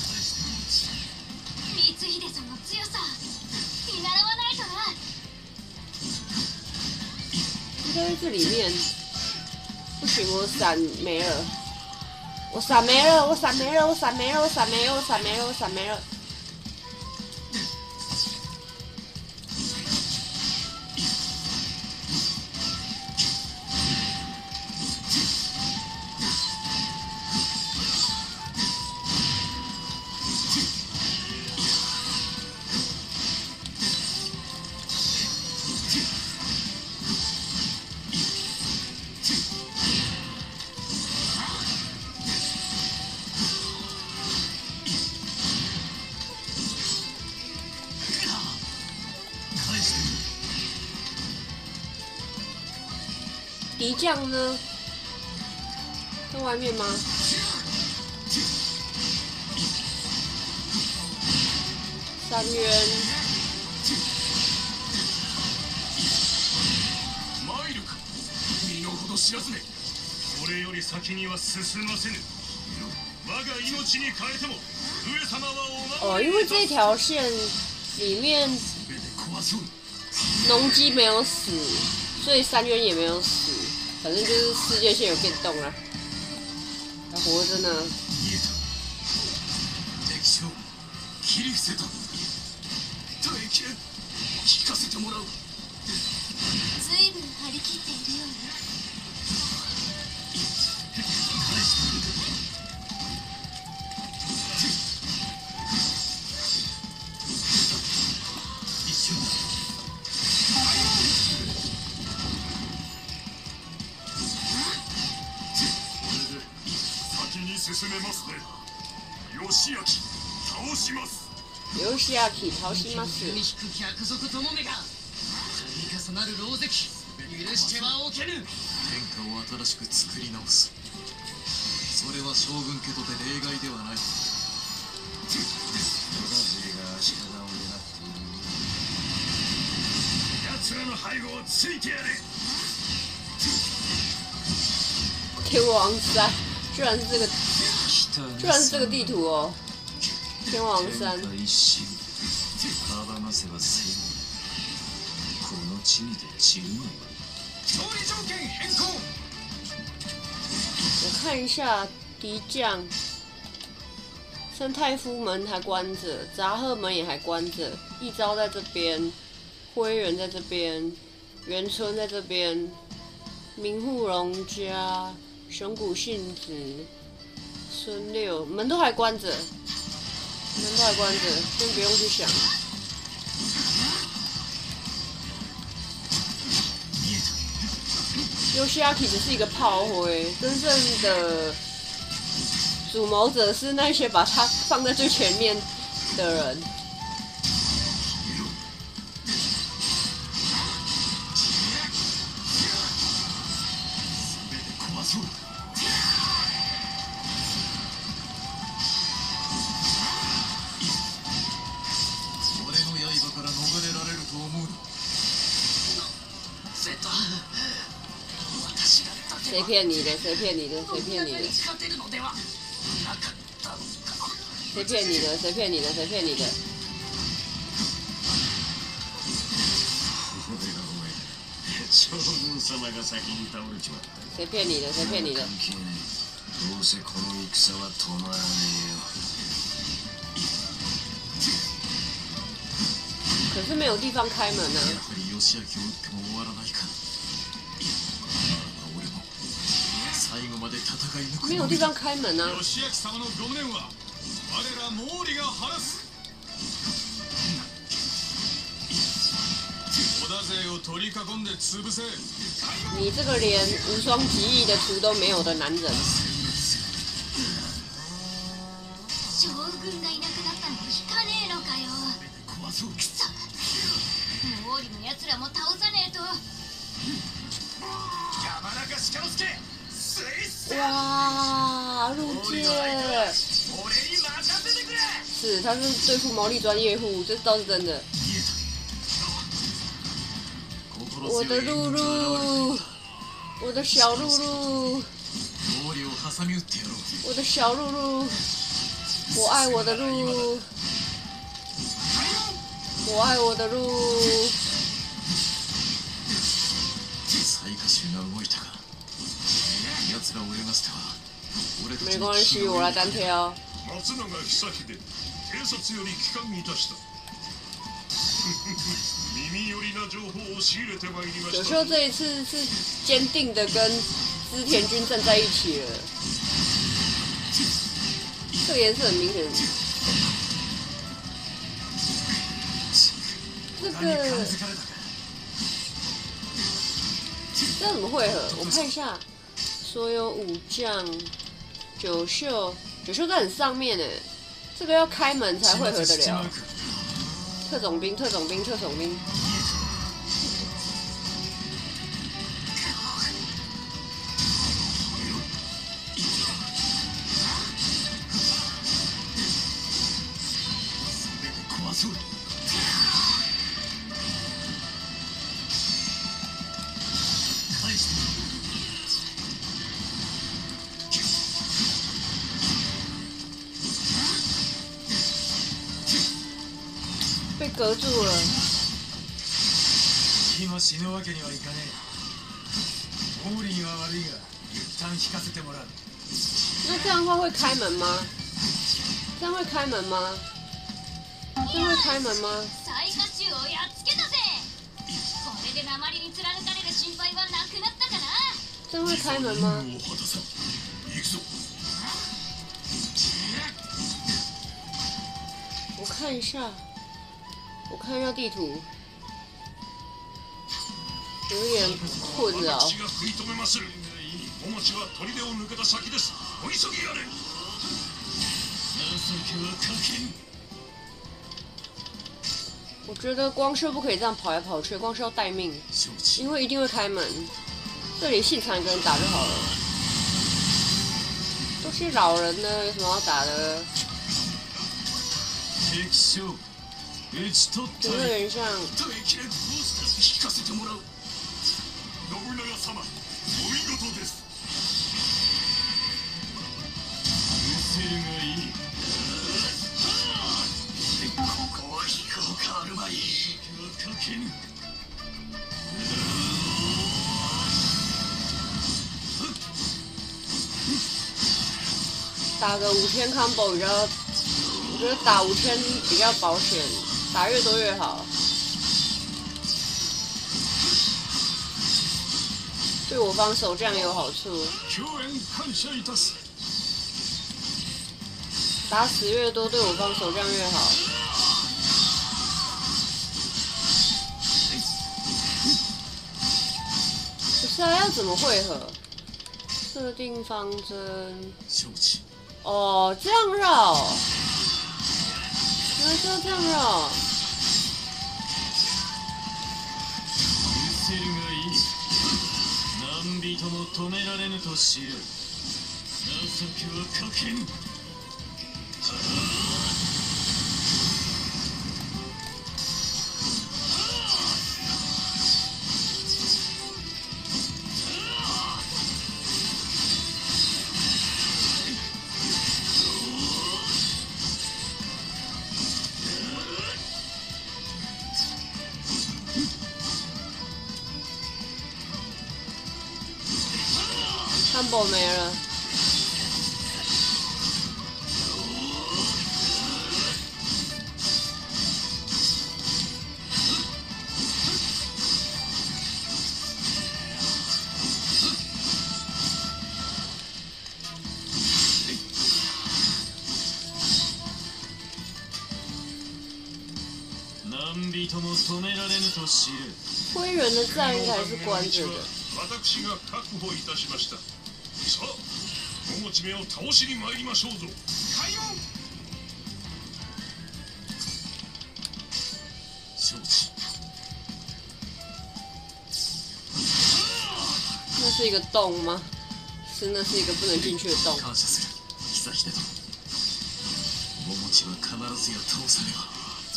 光秀さんの強さ見習わないとな。 应该在这里面。不行，我闪没了，我闪没了，我闪没了，我闪没了，我闪没了，我闪没了，我闪没了。敌将呢？在外面吗？三渊。 参るか。身の程知らずめ。これより先には進ませぬ。我が命に代えても上様はお哦， 守り。 因为这条线里面农机没有死，所以三渊也没有死。反正就是世界线有变动了，还活着呢。 見えた。敵将切り伏せた。耐えきれ。聞かせてもらう。 ずいぶん張り切っているようね。 返してみる。一瞬だ。 進めますね。義明倒します。 吉明倒します。 引く逆賊ともめが度重なる狼藉許してはおけぬ。 天下を新しく作り直す。それは将軍家とて例外ではない。 野田勢が足利を狙っている。奴らの背後をついてやれ。 天王山，居然是这个，居然是这个地图哦。天王山。 一心阻ませはせぬ。この地にて散るのよ。 勝利条件変更。 我看一下敌将，生太夫门还关着，杂贺门也还关着，一招在这边，灰原在这边，元春在这边，明户荣家、熊谷信子、孙六门都还关着，门都还关着，先不用去想。Yoshiaki 只是一个炮灰，真正的主谋者是那些把他放在最前面的人。 谁骗你的？谁骗你的？谁骗你的？谁骗你的？谁骗你的？谁骗你的？ 将軍様が先に倒れちまった。 谁骗你的？谁骗你的？ 関係ねえ。どうせこの戦は止まらね可是没有地方开门啊。 やはり義明を撃っても終わらないか。俺も最後まで戦い抜く。 没有地方开门啊。 義明様のご無念は我ら毛利が晴らす。織田勢を取り囲んで潰せ。 你这个连无双极意的图都没有的男人。 将軍がいなくなったの引かねえのかよ。 怖そう。 くそ。毛利の奴らも倒さねえと。 山中鹿之助、スイス。 哇，入界！ 俺に任せてくれ。 是，他是对付毛利专业户，这倒是真的。我的露露，我的小露露，我的小露露，我爱我的露，我爱我的露。没关系，我来单挑。 松永久秀、警察より帰還いたした。耳寄りな情報を仕入れてまいりました。 九秀这一次是坚定的跟织田军站在一起了，这个颜色很明显。这个这怎么汇合？我看一下，所有武将，九秀，九秀在很上面哎，这个要开门才汇合得了。特种兵，特种兵，特种兵。被隔住了。 今死ぬわけにはいかねえ。毛利には悪いが、一旦引かせてもらう。 那这样的话会开门吗？这样会开门吗？这样会开門吗？ 最下衆をやっつけたぜ。これで鉛に貫かれる心配はなくなったかな。 这样会开門吗？我看一下，我看一下地图，有点困扰。 私が食い止めまする。お持ちは砦を抜けた先です。お急ぎやれ。 我觉得光秀不可以这样跑来跑去，光秀要待命，因为一定会开门。这里现场一个人打就好了。都是老人呢，有什么要打的？有没有人像？ 聞かせてもらう。信長様、お見事です。失せるがいい。ここは引くほかあるまい。かけぬ。 打个五天 combo 比较，我觉得打五天比较保险，打越多越好。对我方守将有好处。打死越多，对我方守将越好。不是啊，要怎么汇合？设定方针。哦，这样绕。原来是要这样绕。 何人も止められぬと知る。情けはかけぬ。 ，combo 没了。灰人的站应该是关着的。 私が確保いたしました。さあ、桃地めを倒しに参りましょうぞ。開門。 承知。 那是一个洞吗？是，那是一个不能进去的洞。 感謝する、久秀殿。桃地は必ずや倒さねば。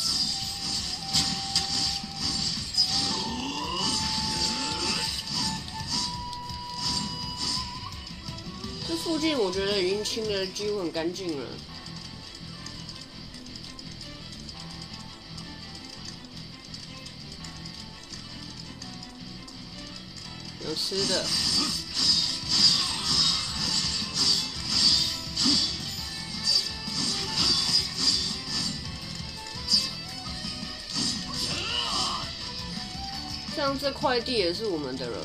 这附近我觉得已经清的几乎很干净了。有吃的。这样这块地也是我们的了。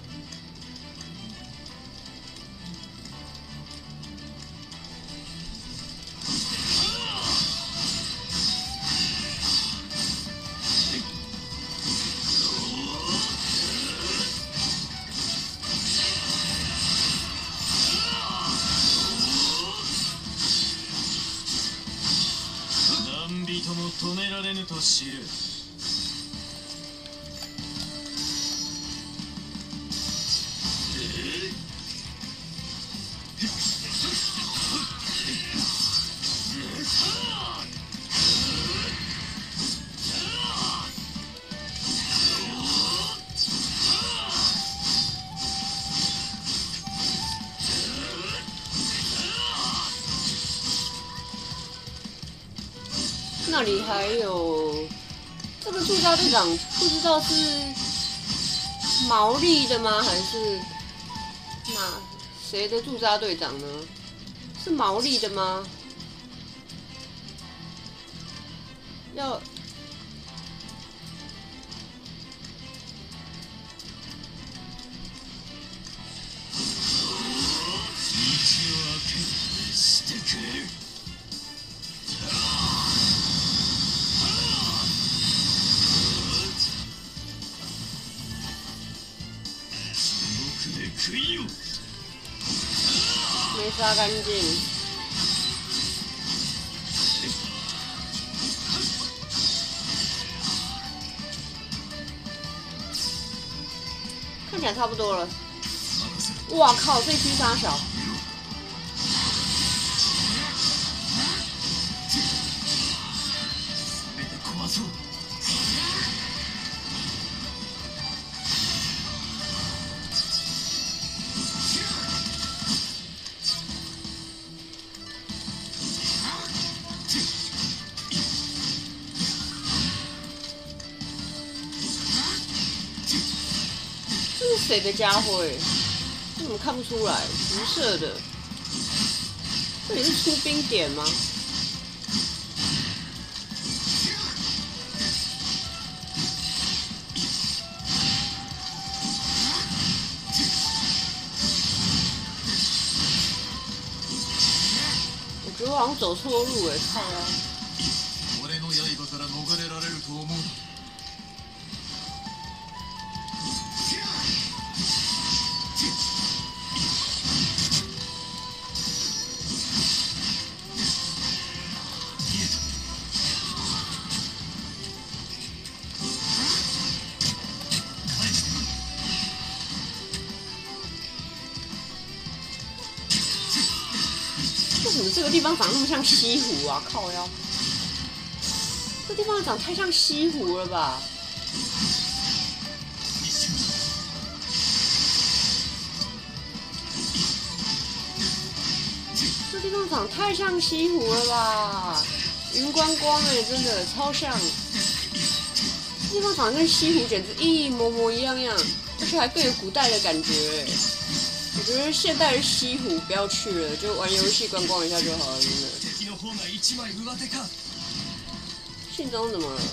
人も止められぬと知る。 那里还有这个驻扎队长，不知道是毛利的吗？还是哪谁的驻扎队长呢？是毛利的吗？要没杀干净。看起来差不多了。哇靠！这区杀小。这是谁的家伙哎？这怎么看不出来？橘色的，这里是出兵点吗？我觉得我好像走错路哎，靠啊！ 俺の刃から逃れられると思う。 为什么这个地方长那么像西湖啊？靠腰！这地方长太像西湖了吧？这地方长太像西湖了吧？云观光哎、欸，真的超像。这地方长跟西湖简直一模模一样样，而且还更有古代的感觉、欸。我觉得现代人西湖不要去了，就玩游戏观光一下就好了，真的。信中怎么了？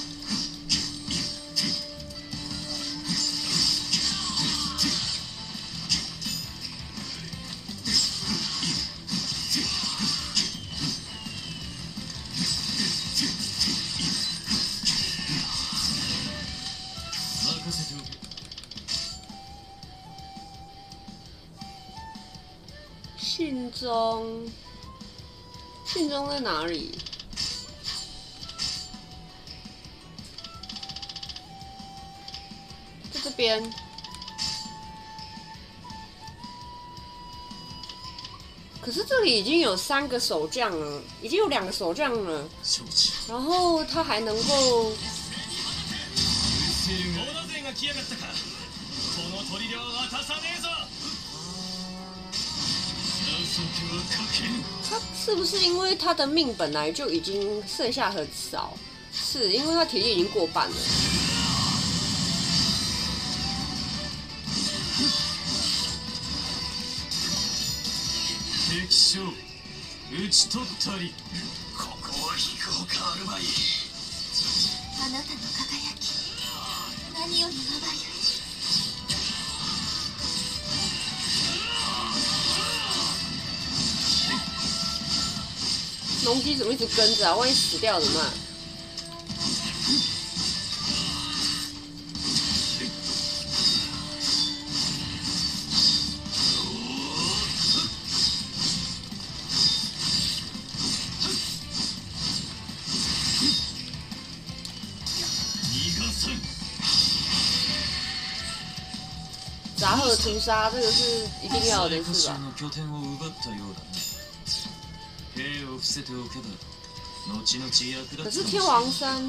信中，信中在哪里？在这边。可是这里已经有三个守将了，已经有两个守将了，然后他还能够。他是不是因为他的命本来就已经剩下很少？是因为他体力已经过半了。 敵将討ち取ったりここは引くほかあるまい。 あなたの輝き何よりまばゆい。 龙姬怎么一直跟着啊？万一死掉怎么办？杂鹤屠杀这个是一定要的，是吧？可是天王山，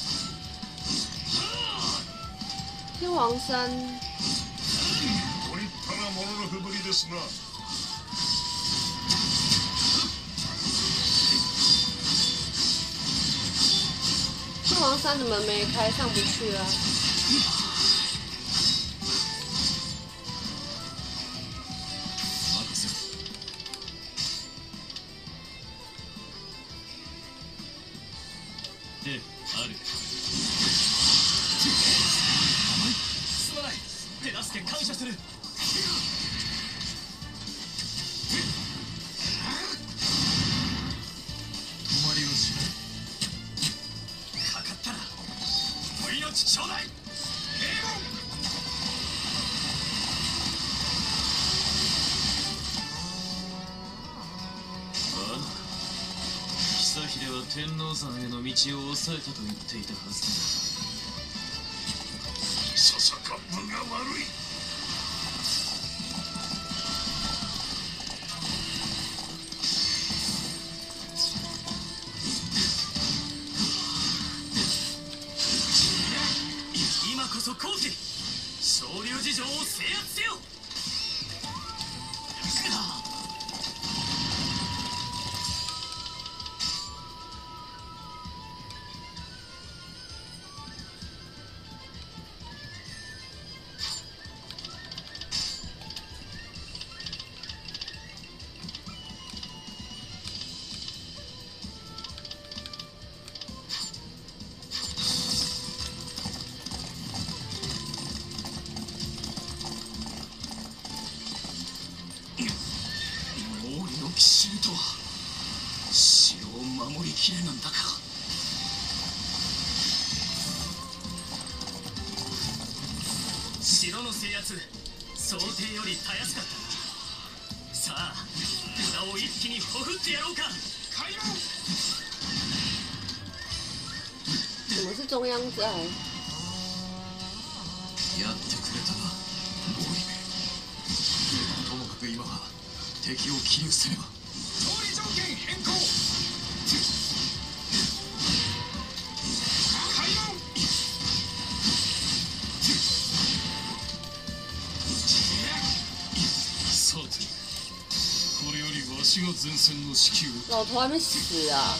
天王山，天王山的门没开，上不去啊。 である。すまない。手助け感謝する。止まりをしない。かかったらお命ちょうだい。久秀は天王山への道を抑えたと言っていたはずだ。ささか分が悪い。今こそ好機。昇竜寺城を制圧せよ。奇襲とは城を守りきれなんだか。城の制圧想定よりたやすかった。さあ札を一気にほふってやろうか。開門。 怎么是中央在？ やってくれたな毛利め。ともかく今は敵を切り伏せねば。勝利条件変更。開門。さてこれよりわしが前線の指揮を。 老头还没死啊！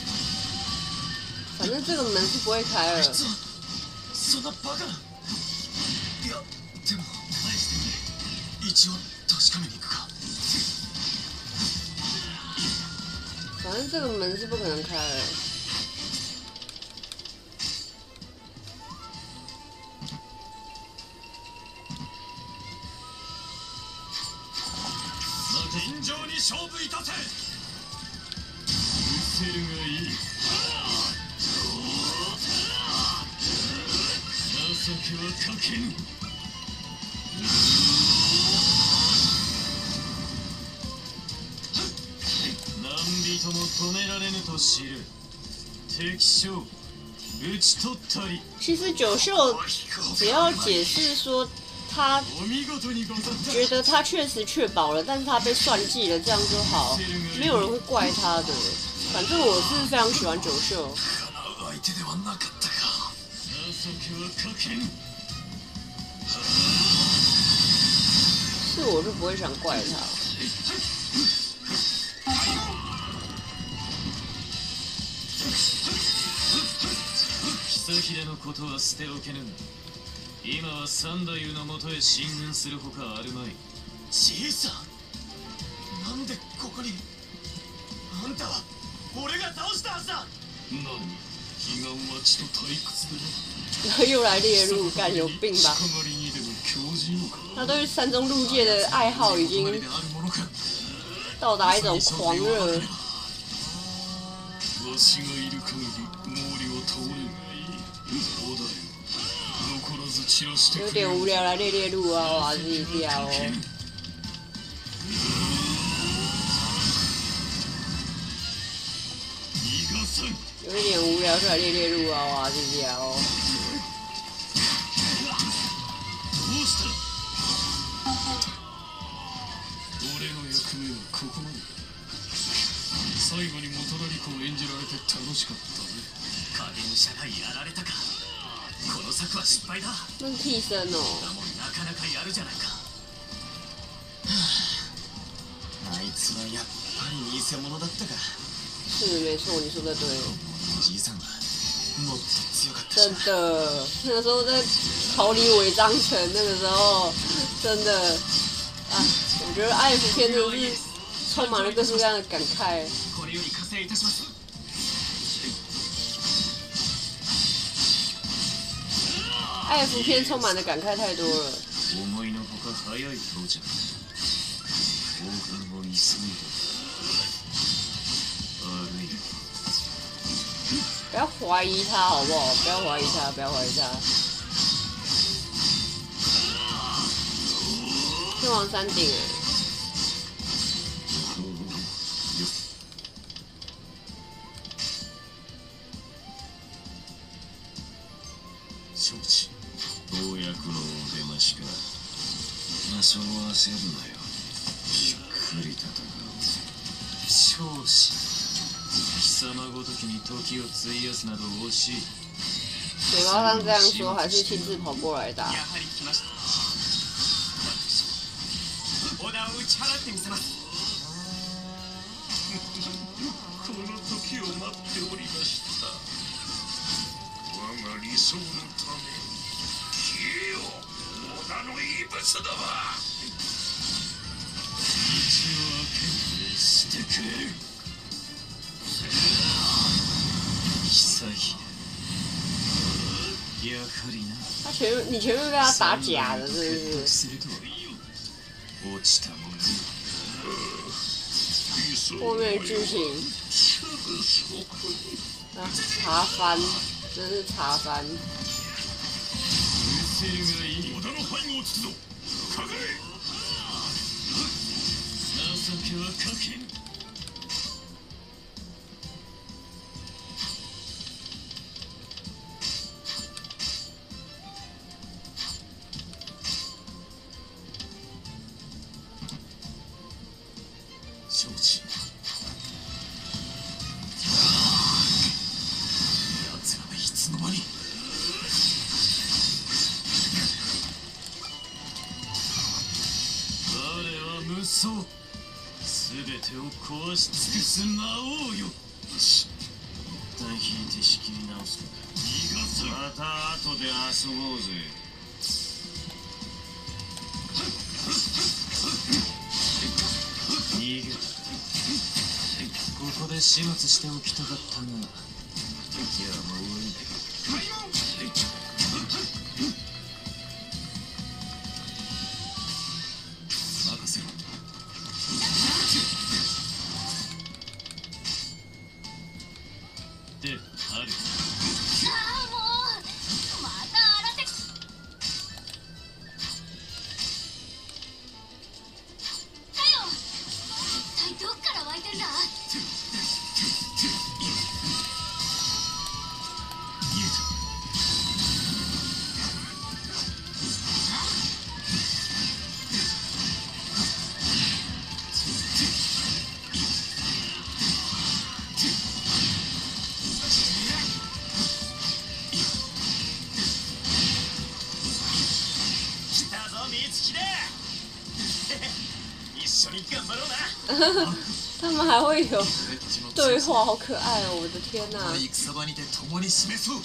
反正这个门是不会开了。 そんなバカな。 でも返してくれ。一応確かめに行くか。 反正这个门是不可能开的。 尋常に勝負いたせ。 セルがいい。情けはかけぬ。何人も止められぬと知る。敵将討ち取ったり。 其实九秀只要解释说他觉得他确实确保了，但是他被算计了，这样就好，没有人会怪他的。反正我是非常喜欢九秀。是我就不会想怪他。 久秀のことは捨ておけぬ。今は三太夫のもとへ進軍するほかあるまい。じいさん、なんでここに。あんたは俺が倒したはずだ。何、彼岸は血と退屈でな。 又来猎鹿，干有病吧？他对山中路界的爱好已经到达一种狂热。有点无聊，来猎猎鹿啊，哇，自己跳哦。有一点无聊，就来猎猎鹿啊，哇，自己跳哦。 俺の役目はここまで。最後に元成子を演じられて楽しかったね。影武者がやられたか。この策は失敗だ。 那是替身哦。 なかなかやるじゃないか。あいつはやっぱり偽物だったか。 是没错，你说的对。 じいさんはもっと強かった。 真的，那个时候在逃离违章城，那个时候真的，啊，我觉得爱福片真的是充满了各式各样的感慨。爱福片充满的感慨太多了。 思いのほか早い到着。後半を急いだ。悪い。 不要怀疑他好不好？不要怀疑他，不要怀疑他。天王山顶哎。 承知。公約のお出ましか。まあそう焦るなよ。ゆっくり戦おう。長子。貴様ごときに時を費やすなど惜しい。 嘴巴上这样说，还是亲自跑过来打。 やはり来ました。オーダーを打ち払ってみせます。 この時を待っておりました。我が理想のため消えよ織田の異物だわ。 道を開けしてくれる。久秀。やはりな。 他前面你前面被他打假的，真的是。 落ちたもの。 后面的剧情啊，茶番，真是茶番。 織田の背後をつくぞ。かかれ。 情けはかけぬ。承知。奴らはいつの間に。我は無双。すべてを壊し尽くす魔王よ。一旦引いて仕切り直すか。逃がす。また後で遊ぼうぜ。 で始末しておきたかったが敵はもういい。任せろ。である。 ああもうまた洗ってかよ。一体どっから湧いてんだ。 他们还会有对话，好可愛哦！我的天哪！ 戦場にて共に示そう。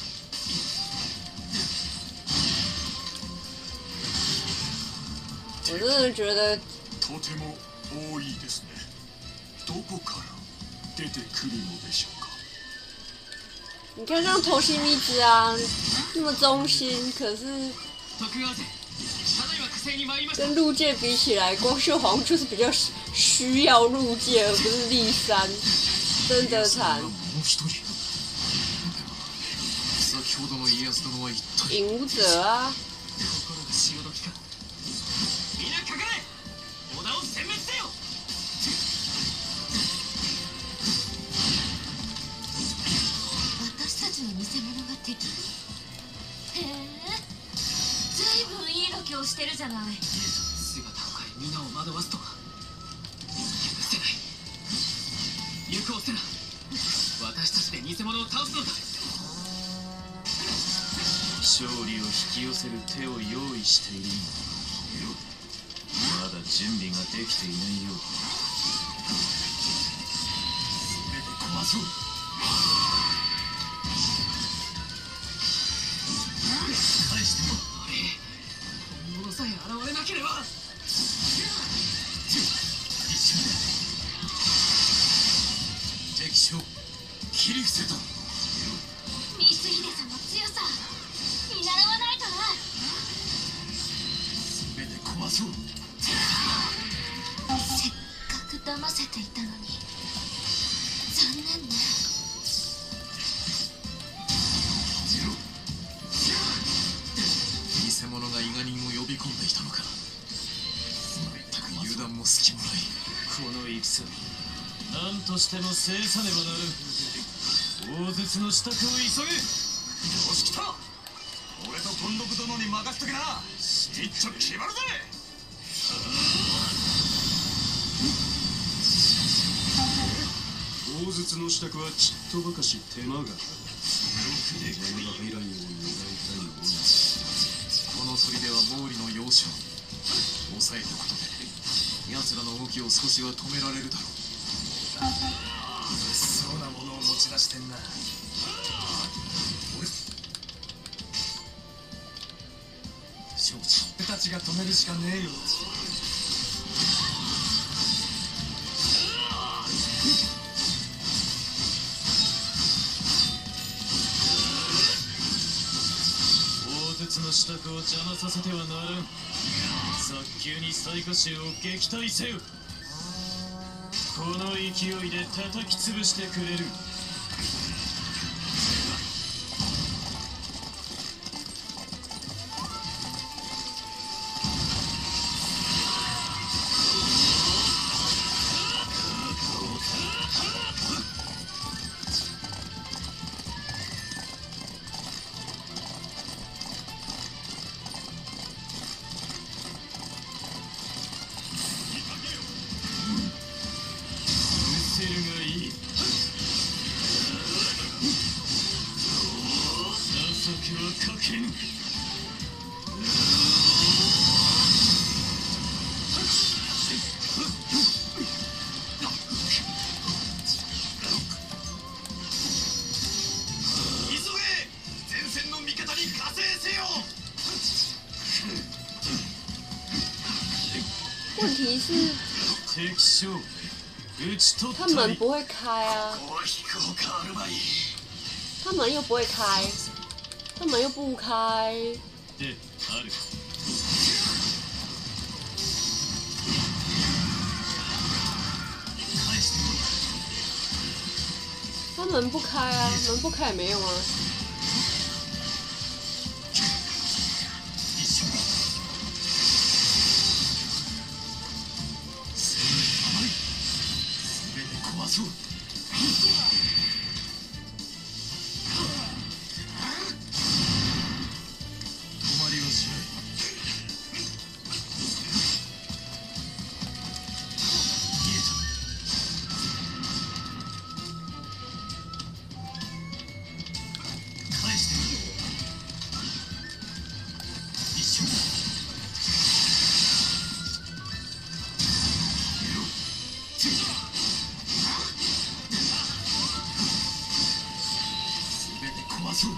我真的觉得とても多いですね。どこから出てくるのでしょうか。 你看像头西米子啊，那么忠心，可是跟陆界比起来，光秀好像就是比较需要陆界，而不是立山，真的惨。影武者啊！ 私たちの偽物が敵。へえ、ずいぶんいい度胸してるじゃない。 姿を変え皆を惑わすとは許せない。行こうせな。私たちで偽物を倒すのだ。 勝利を引き寄せる手を用意しているのだ。まだ準備ができていないようだ。 全て壊そう。 返してもあれ本物さえ現れなければ。 一瞬だ。敵将切り伏せた。 光秀さんの強さ見習わないとな。 全て壊そう。 せっかく騙せていたのに残念ね。 偽物が伊賀人を呼び込んでいたのか。全く油断も隙もない。 この戦何としても制さねばなる。大筒の支度を急げ。 よし来た。俺と今度殿に任せとけな。一丁決まるぜ。 大筒の支度はちっとばかし手間がかかる。自分が入らんように願いたいもんだ。 この砦は毛利の要所。抑えたことで奴らの動きを少しは止められるだろう。 物騒なものを持ち出してんな。承知。俺たちが止めるしかねえよ。 大筒の支度を邪魔させてはならん。早急に雑賀衆を撃退せよ。この勢いで叩き潰してくれる。 问题是， 敵将打ち取った他们り不会开啊， ここは引くほかあるまい。 他们又不会开，他们又不开。 である。 返してこい。 他门不开啊，门不开也没用啊。 一緒に。生命甘い。全て壊そう。止まりはしない。見えた。返して一緒に。全て壊そう。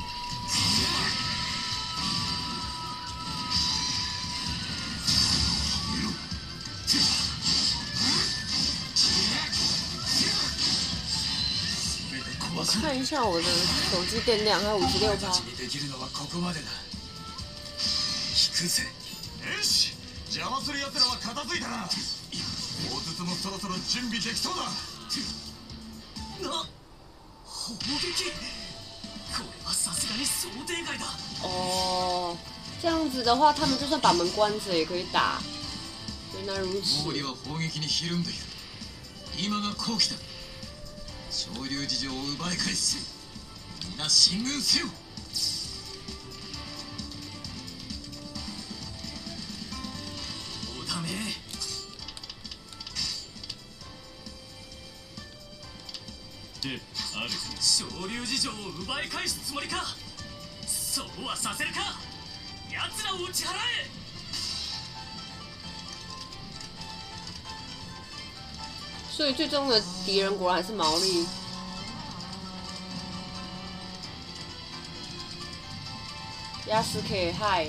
全て壊我そう。 看一下我的手机电量，还有五十六趴俺たち。にできるのはここまでだ。引くぜ。 よし、邪魔する奴らは片付いたな。大筒もそろそろ準備できそうだ。 な、砲撃。これはさすがに想定外だ。 哦，这样子的话，他们就算把门关着也可以打。原来如此。 毛利は砲撃にひるんでいる。今が好機だ。昇竜事情を奪い返し、皆進軍せよ。 おだめ。 である。 昇竜事情を奪い返すつもりか。そうはさせるか。奴らを打ち払え。 所以最终的敌人果然还是毛利。亚斯 K 嗨，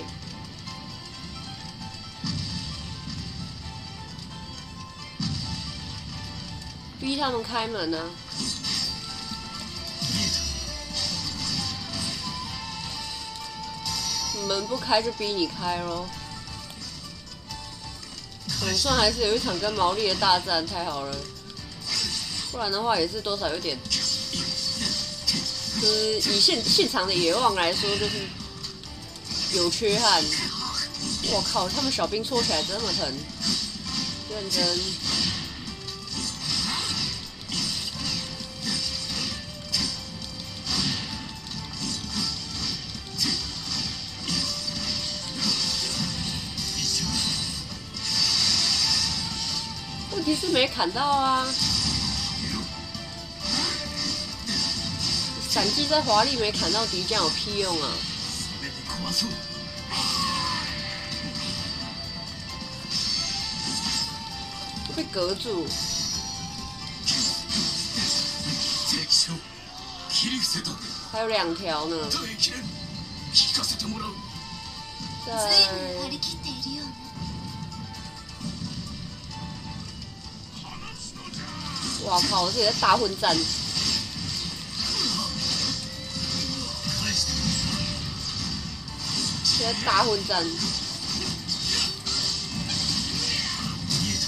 逼他们开门啊！门不开就逼你开咯。总算还是有一场跟毛利的大战，太好了。不然的话也是多少有点，就是以现现场的野望来说，就是有缺憾。我靠，他们小兵戳起来这么疼，认真。问题是没砍到啊！闪击再华丽没砍到敌将有屁用啊！ 全て壊そう。 被隔住。 敵将切り伏せた。 还有两条呢。 耐えきれん。聞かせてもらう。 随分張在り切っているようね。 哇靠！这也是大混战。 返して。 现在大混战。 見えた。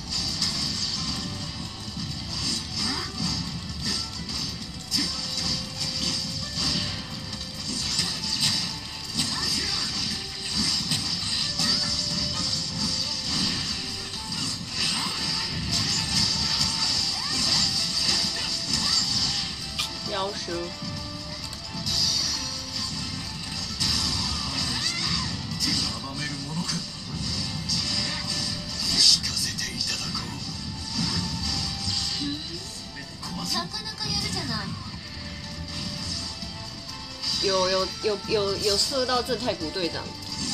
要求。 阻めるものか。聞かせていただこう。全て壊そう。 なかなかやるじゃない。 有有有有有射到正太古队长，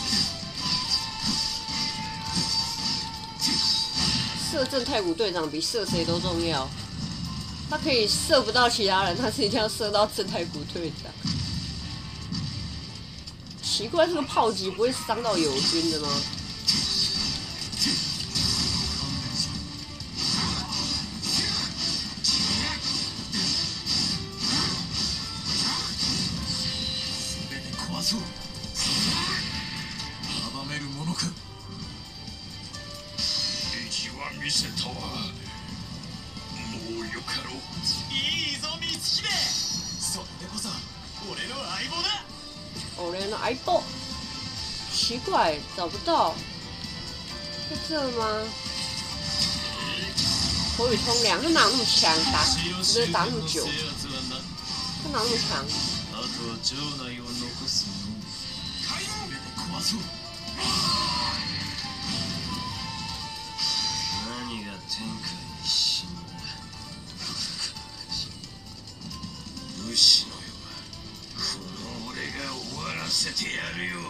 射正太古队长比射谁都重要。他可以射不到其他人，但是一定要射到正太古队长。奇怪，这个炮击不会伤到友军的吗？ 見せたわ。もうよかろう。 いいぞ光姫、それでこそ俺の相棒だ。 俺的 iPhone， 奇怪，找不到，在这吗？火雨通凉，他哪有那么强？打值得打那么久？他哪有那么强？ あとは城内を残すのみ。 全て壊そう。 何が天下一心だ。武士の世はこの俺が終わらせてやるよ。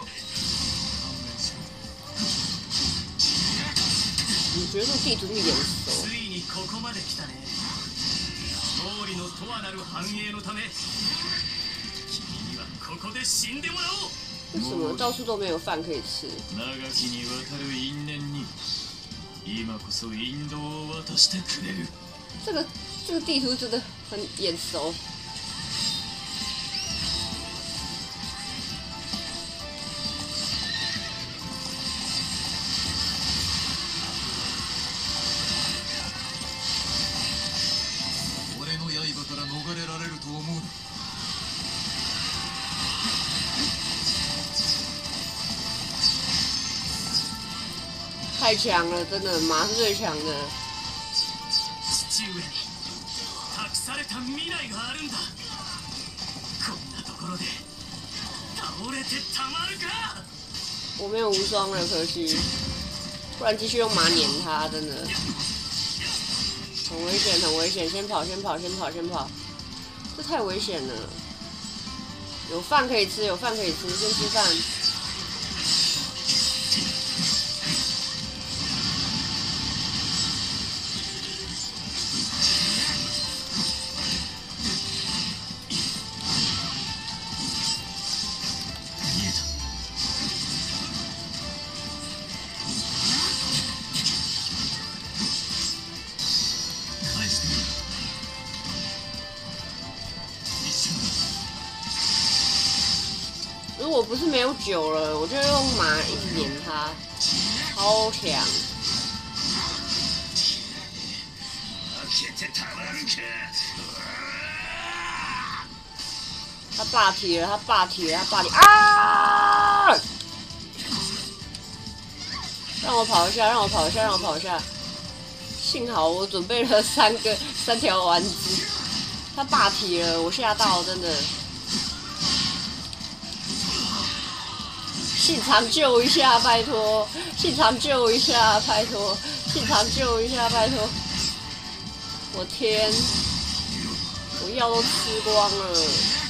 我觉得这地图那么眼熟。 ついにここまで来たね。毛利の永遠なる繁栄のため、君にはここで死んでもらおう。 为什么到处都没有饭可以吃？ 長きにわたる因縁に今こそ引導を渡してくれる。 这个这个地图真的很眼熟。 俺の刃から逃れられると思うな。 太强了，真的，马是最强的。 父上に託された未来があるんだ。こんなところで倒れてたまるか。 我没有无双了，可惜，不然继续用马碾他，真的很危险，很危险。先跑，先跑，先跑，先跑，这太危险了。有饭可以吃，有饭可以吃，先吃饭。如果不是没有酒了，我就用马一直碾他，超强。他霸体了，他霸体了，他霸体啊！让我跑一下，让我跑一下，让我跑一下。幸好我准备了三个三条丸子，他霸体了，我吓到，真的。现场救一下，拜托！现场救一下，拜托！现场救一下，拜托！我天，我药都吃光了。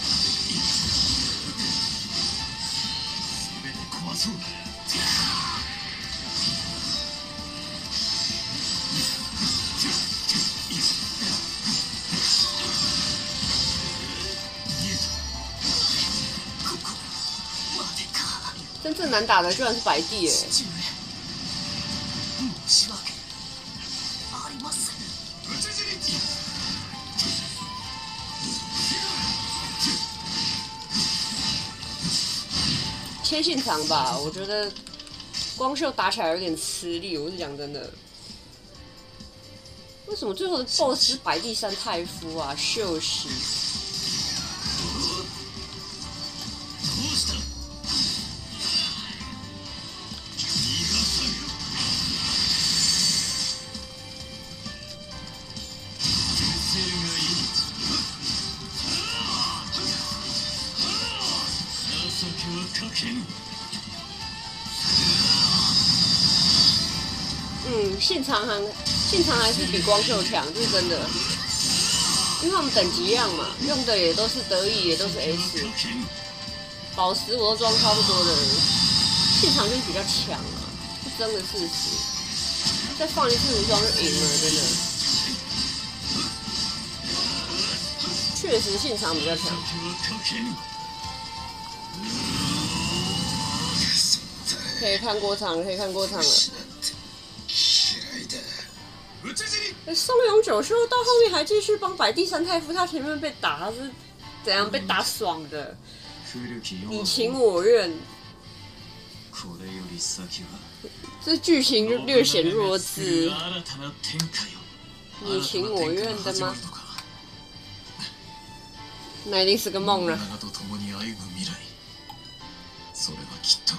真正难打的居然是白帝耶！切现场吧，我觉得光秀打起来有点吃力，我是讲真的。为什么最后的 B O S S 是白帝三太夫啊？秀喜。嗯，信长还信长还是比光秀强，这是真的。因为他们等级一样嘛，用的也都是德意，也都是 S， 宝石我都装差不多的。信长就是比较强啊，是真的事实。再放一次无双就赢了，真的。确实信长比较强。可以看过场了，可以看过场了。松永久秀到后面还继续帮白帝三太夫，他前面被打，他是怎样被打爽的？你情我愿。这这剧情就略显弱智。 新たな展開を你情我愿的吗？那一定是个梦了。 信長と共に歩む未来、それはきっと。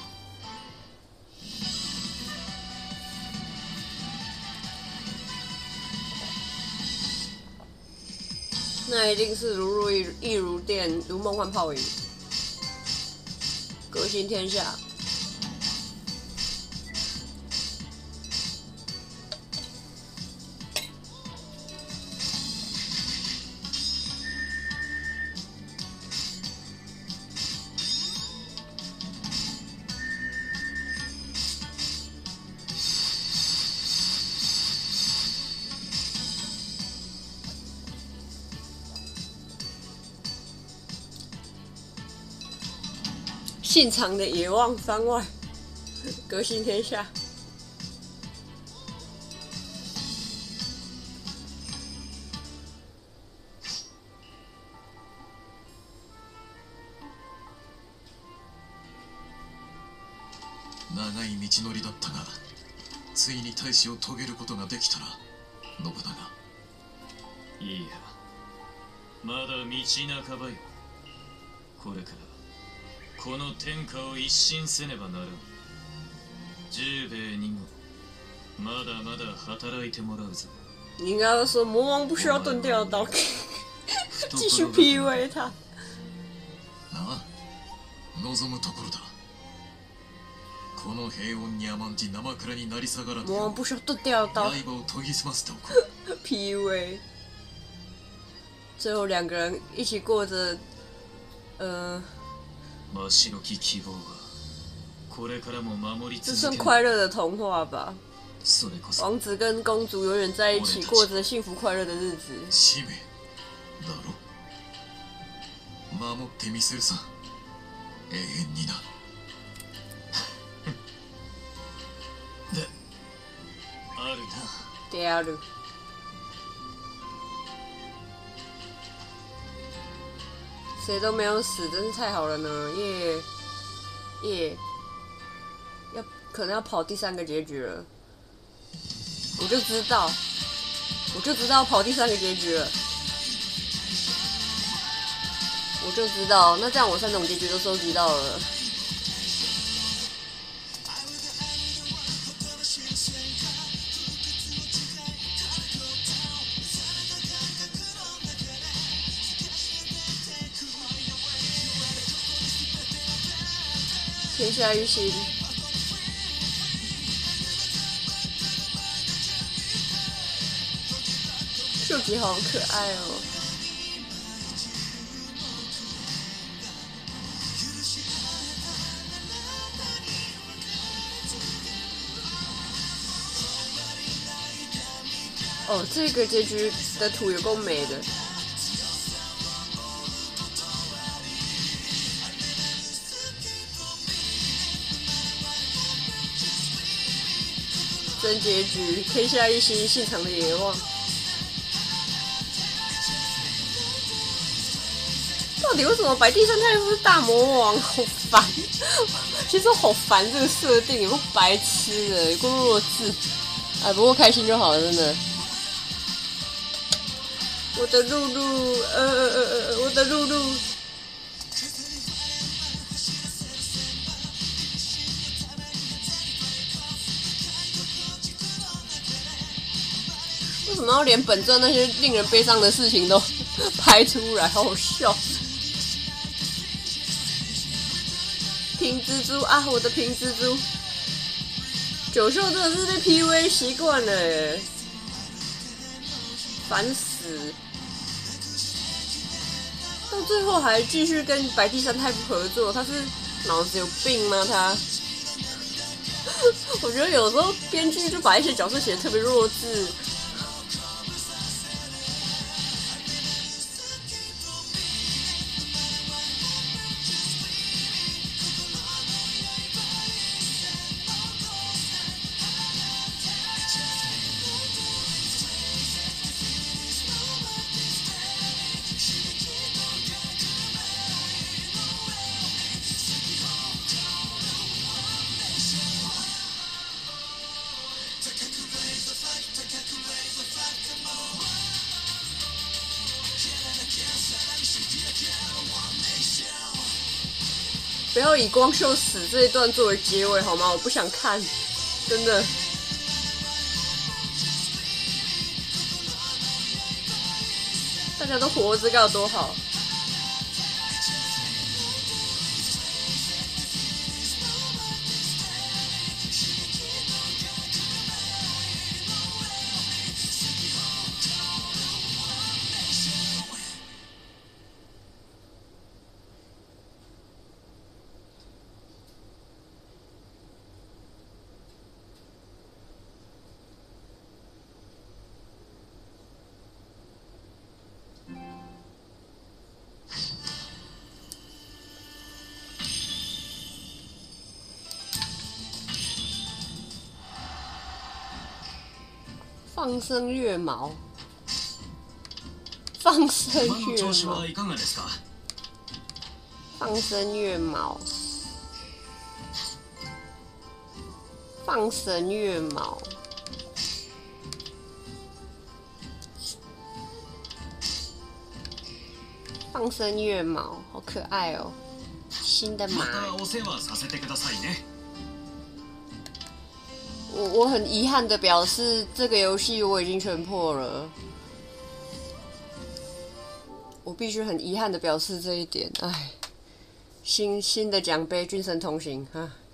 那一定是如入一一如电，如梦幻泡影，革新天下。信长的野望番外，革新天下。 長い道のりだったが、ついに大使を遂げることができたら、信長。 いや、まだ道半ばよ。これからこの天下を一新せねばならん。十兵衛にもまだまだ働いてもらうぞ。 你应该说魔王不需要钝掉的刀，继续 P U A 他。 なあ、望むところだ。この平穏に甘んじ生倉になり下がらぬ魔王不需要钝掉的刀刃を研ぎ澄ませておこう。 P U A。最后两个人一起过着，呃。 真白き希望はこれからも守り这続ける。 算快乐的童话吧。 それこそ王子跟公主永远在一起，过着幸福快乐的日子。 使命だろ。守ってみせるさ、永遠にな。 であるな。 である。谁都没有死，真是太好了呢！耶耶，要可能要跑第三个结局了，我就知道，我就知道跑第三个结局了，我就知道。那这样我三种结局都收集到了。天下一心，秀吉好可爱哦！哦，这个结局的图有够美的。真结局，天下一心，信长的野望。到底为什么白帝三太夫是大魔王？好烦！其实好烦这个设定，有个白痴的，有个弱智。哎，不过开心就好了，真的。我的露露，呃呃呃呃，我的露露。为什么要连本传那些令人悲伤的事情都拍出来？好好笑！平蜘蛛啊，我的平蜘蛛！九秀真的是被 P U A 习惯了耶，烦死！到最后还继续跟白帝三太夫合作，他是脑子有病吗？他？我觉得有时候编剧就把一些角色写得特别弱智。 不要以光秀死这一段作为结尾好吗？我不想看，真的。大家都活着该有多好！放生月毛，放生月毛，放生月毛，放生月毛，放生月毛，好可爱哦！新的马。我我很遗憾的表示，这个游戏我已经全破了。我必须很遗憾的表示这一点，唉，新新的奖杯，君神同行啊。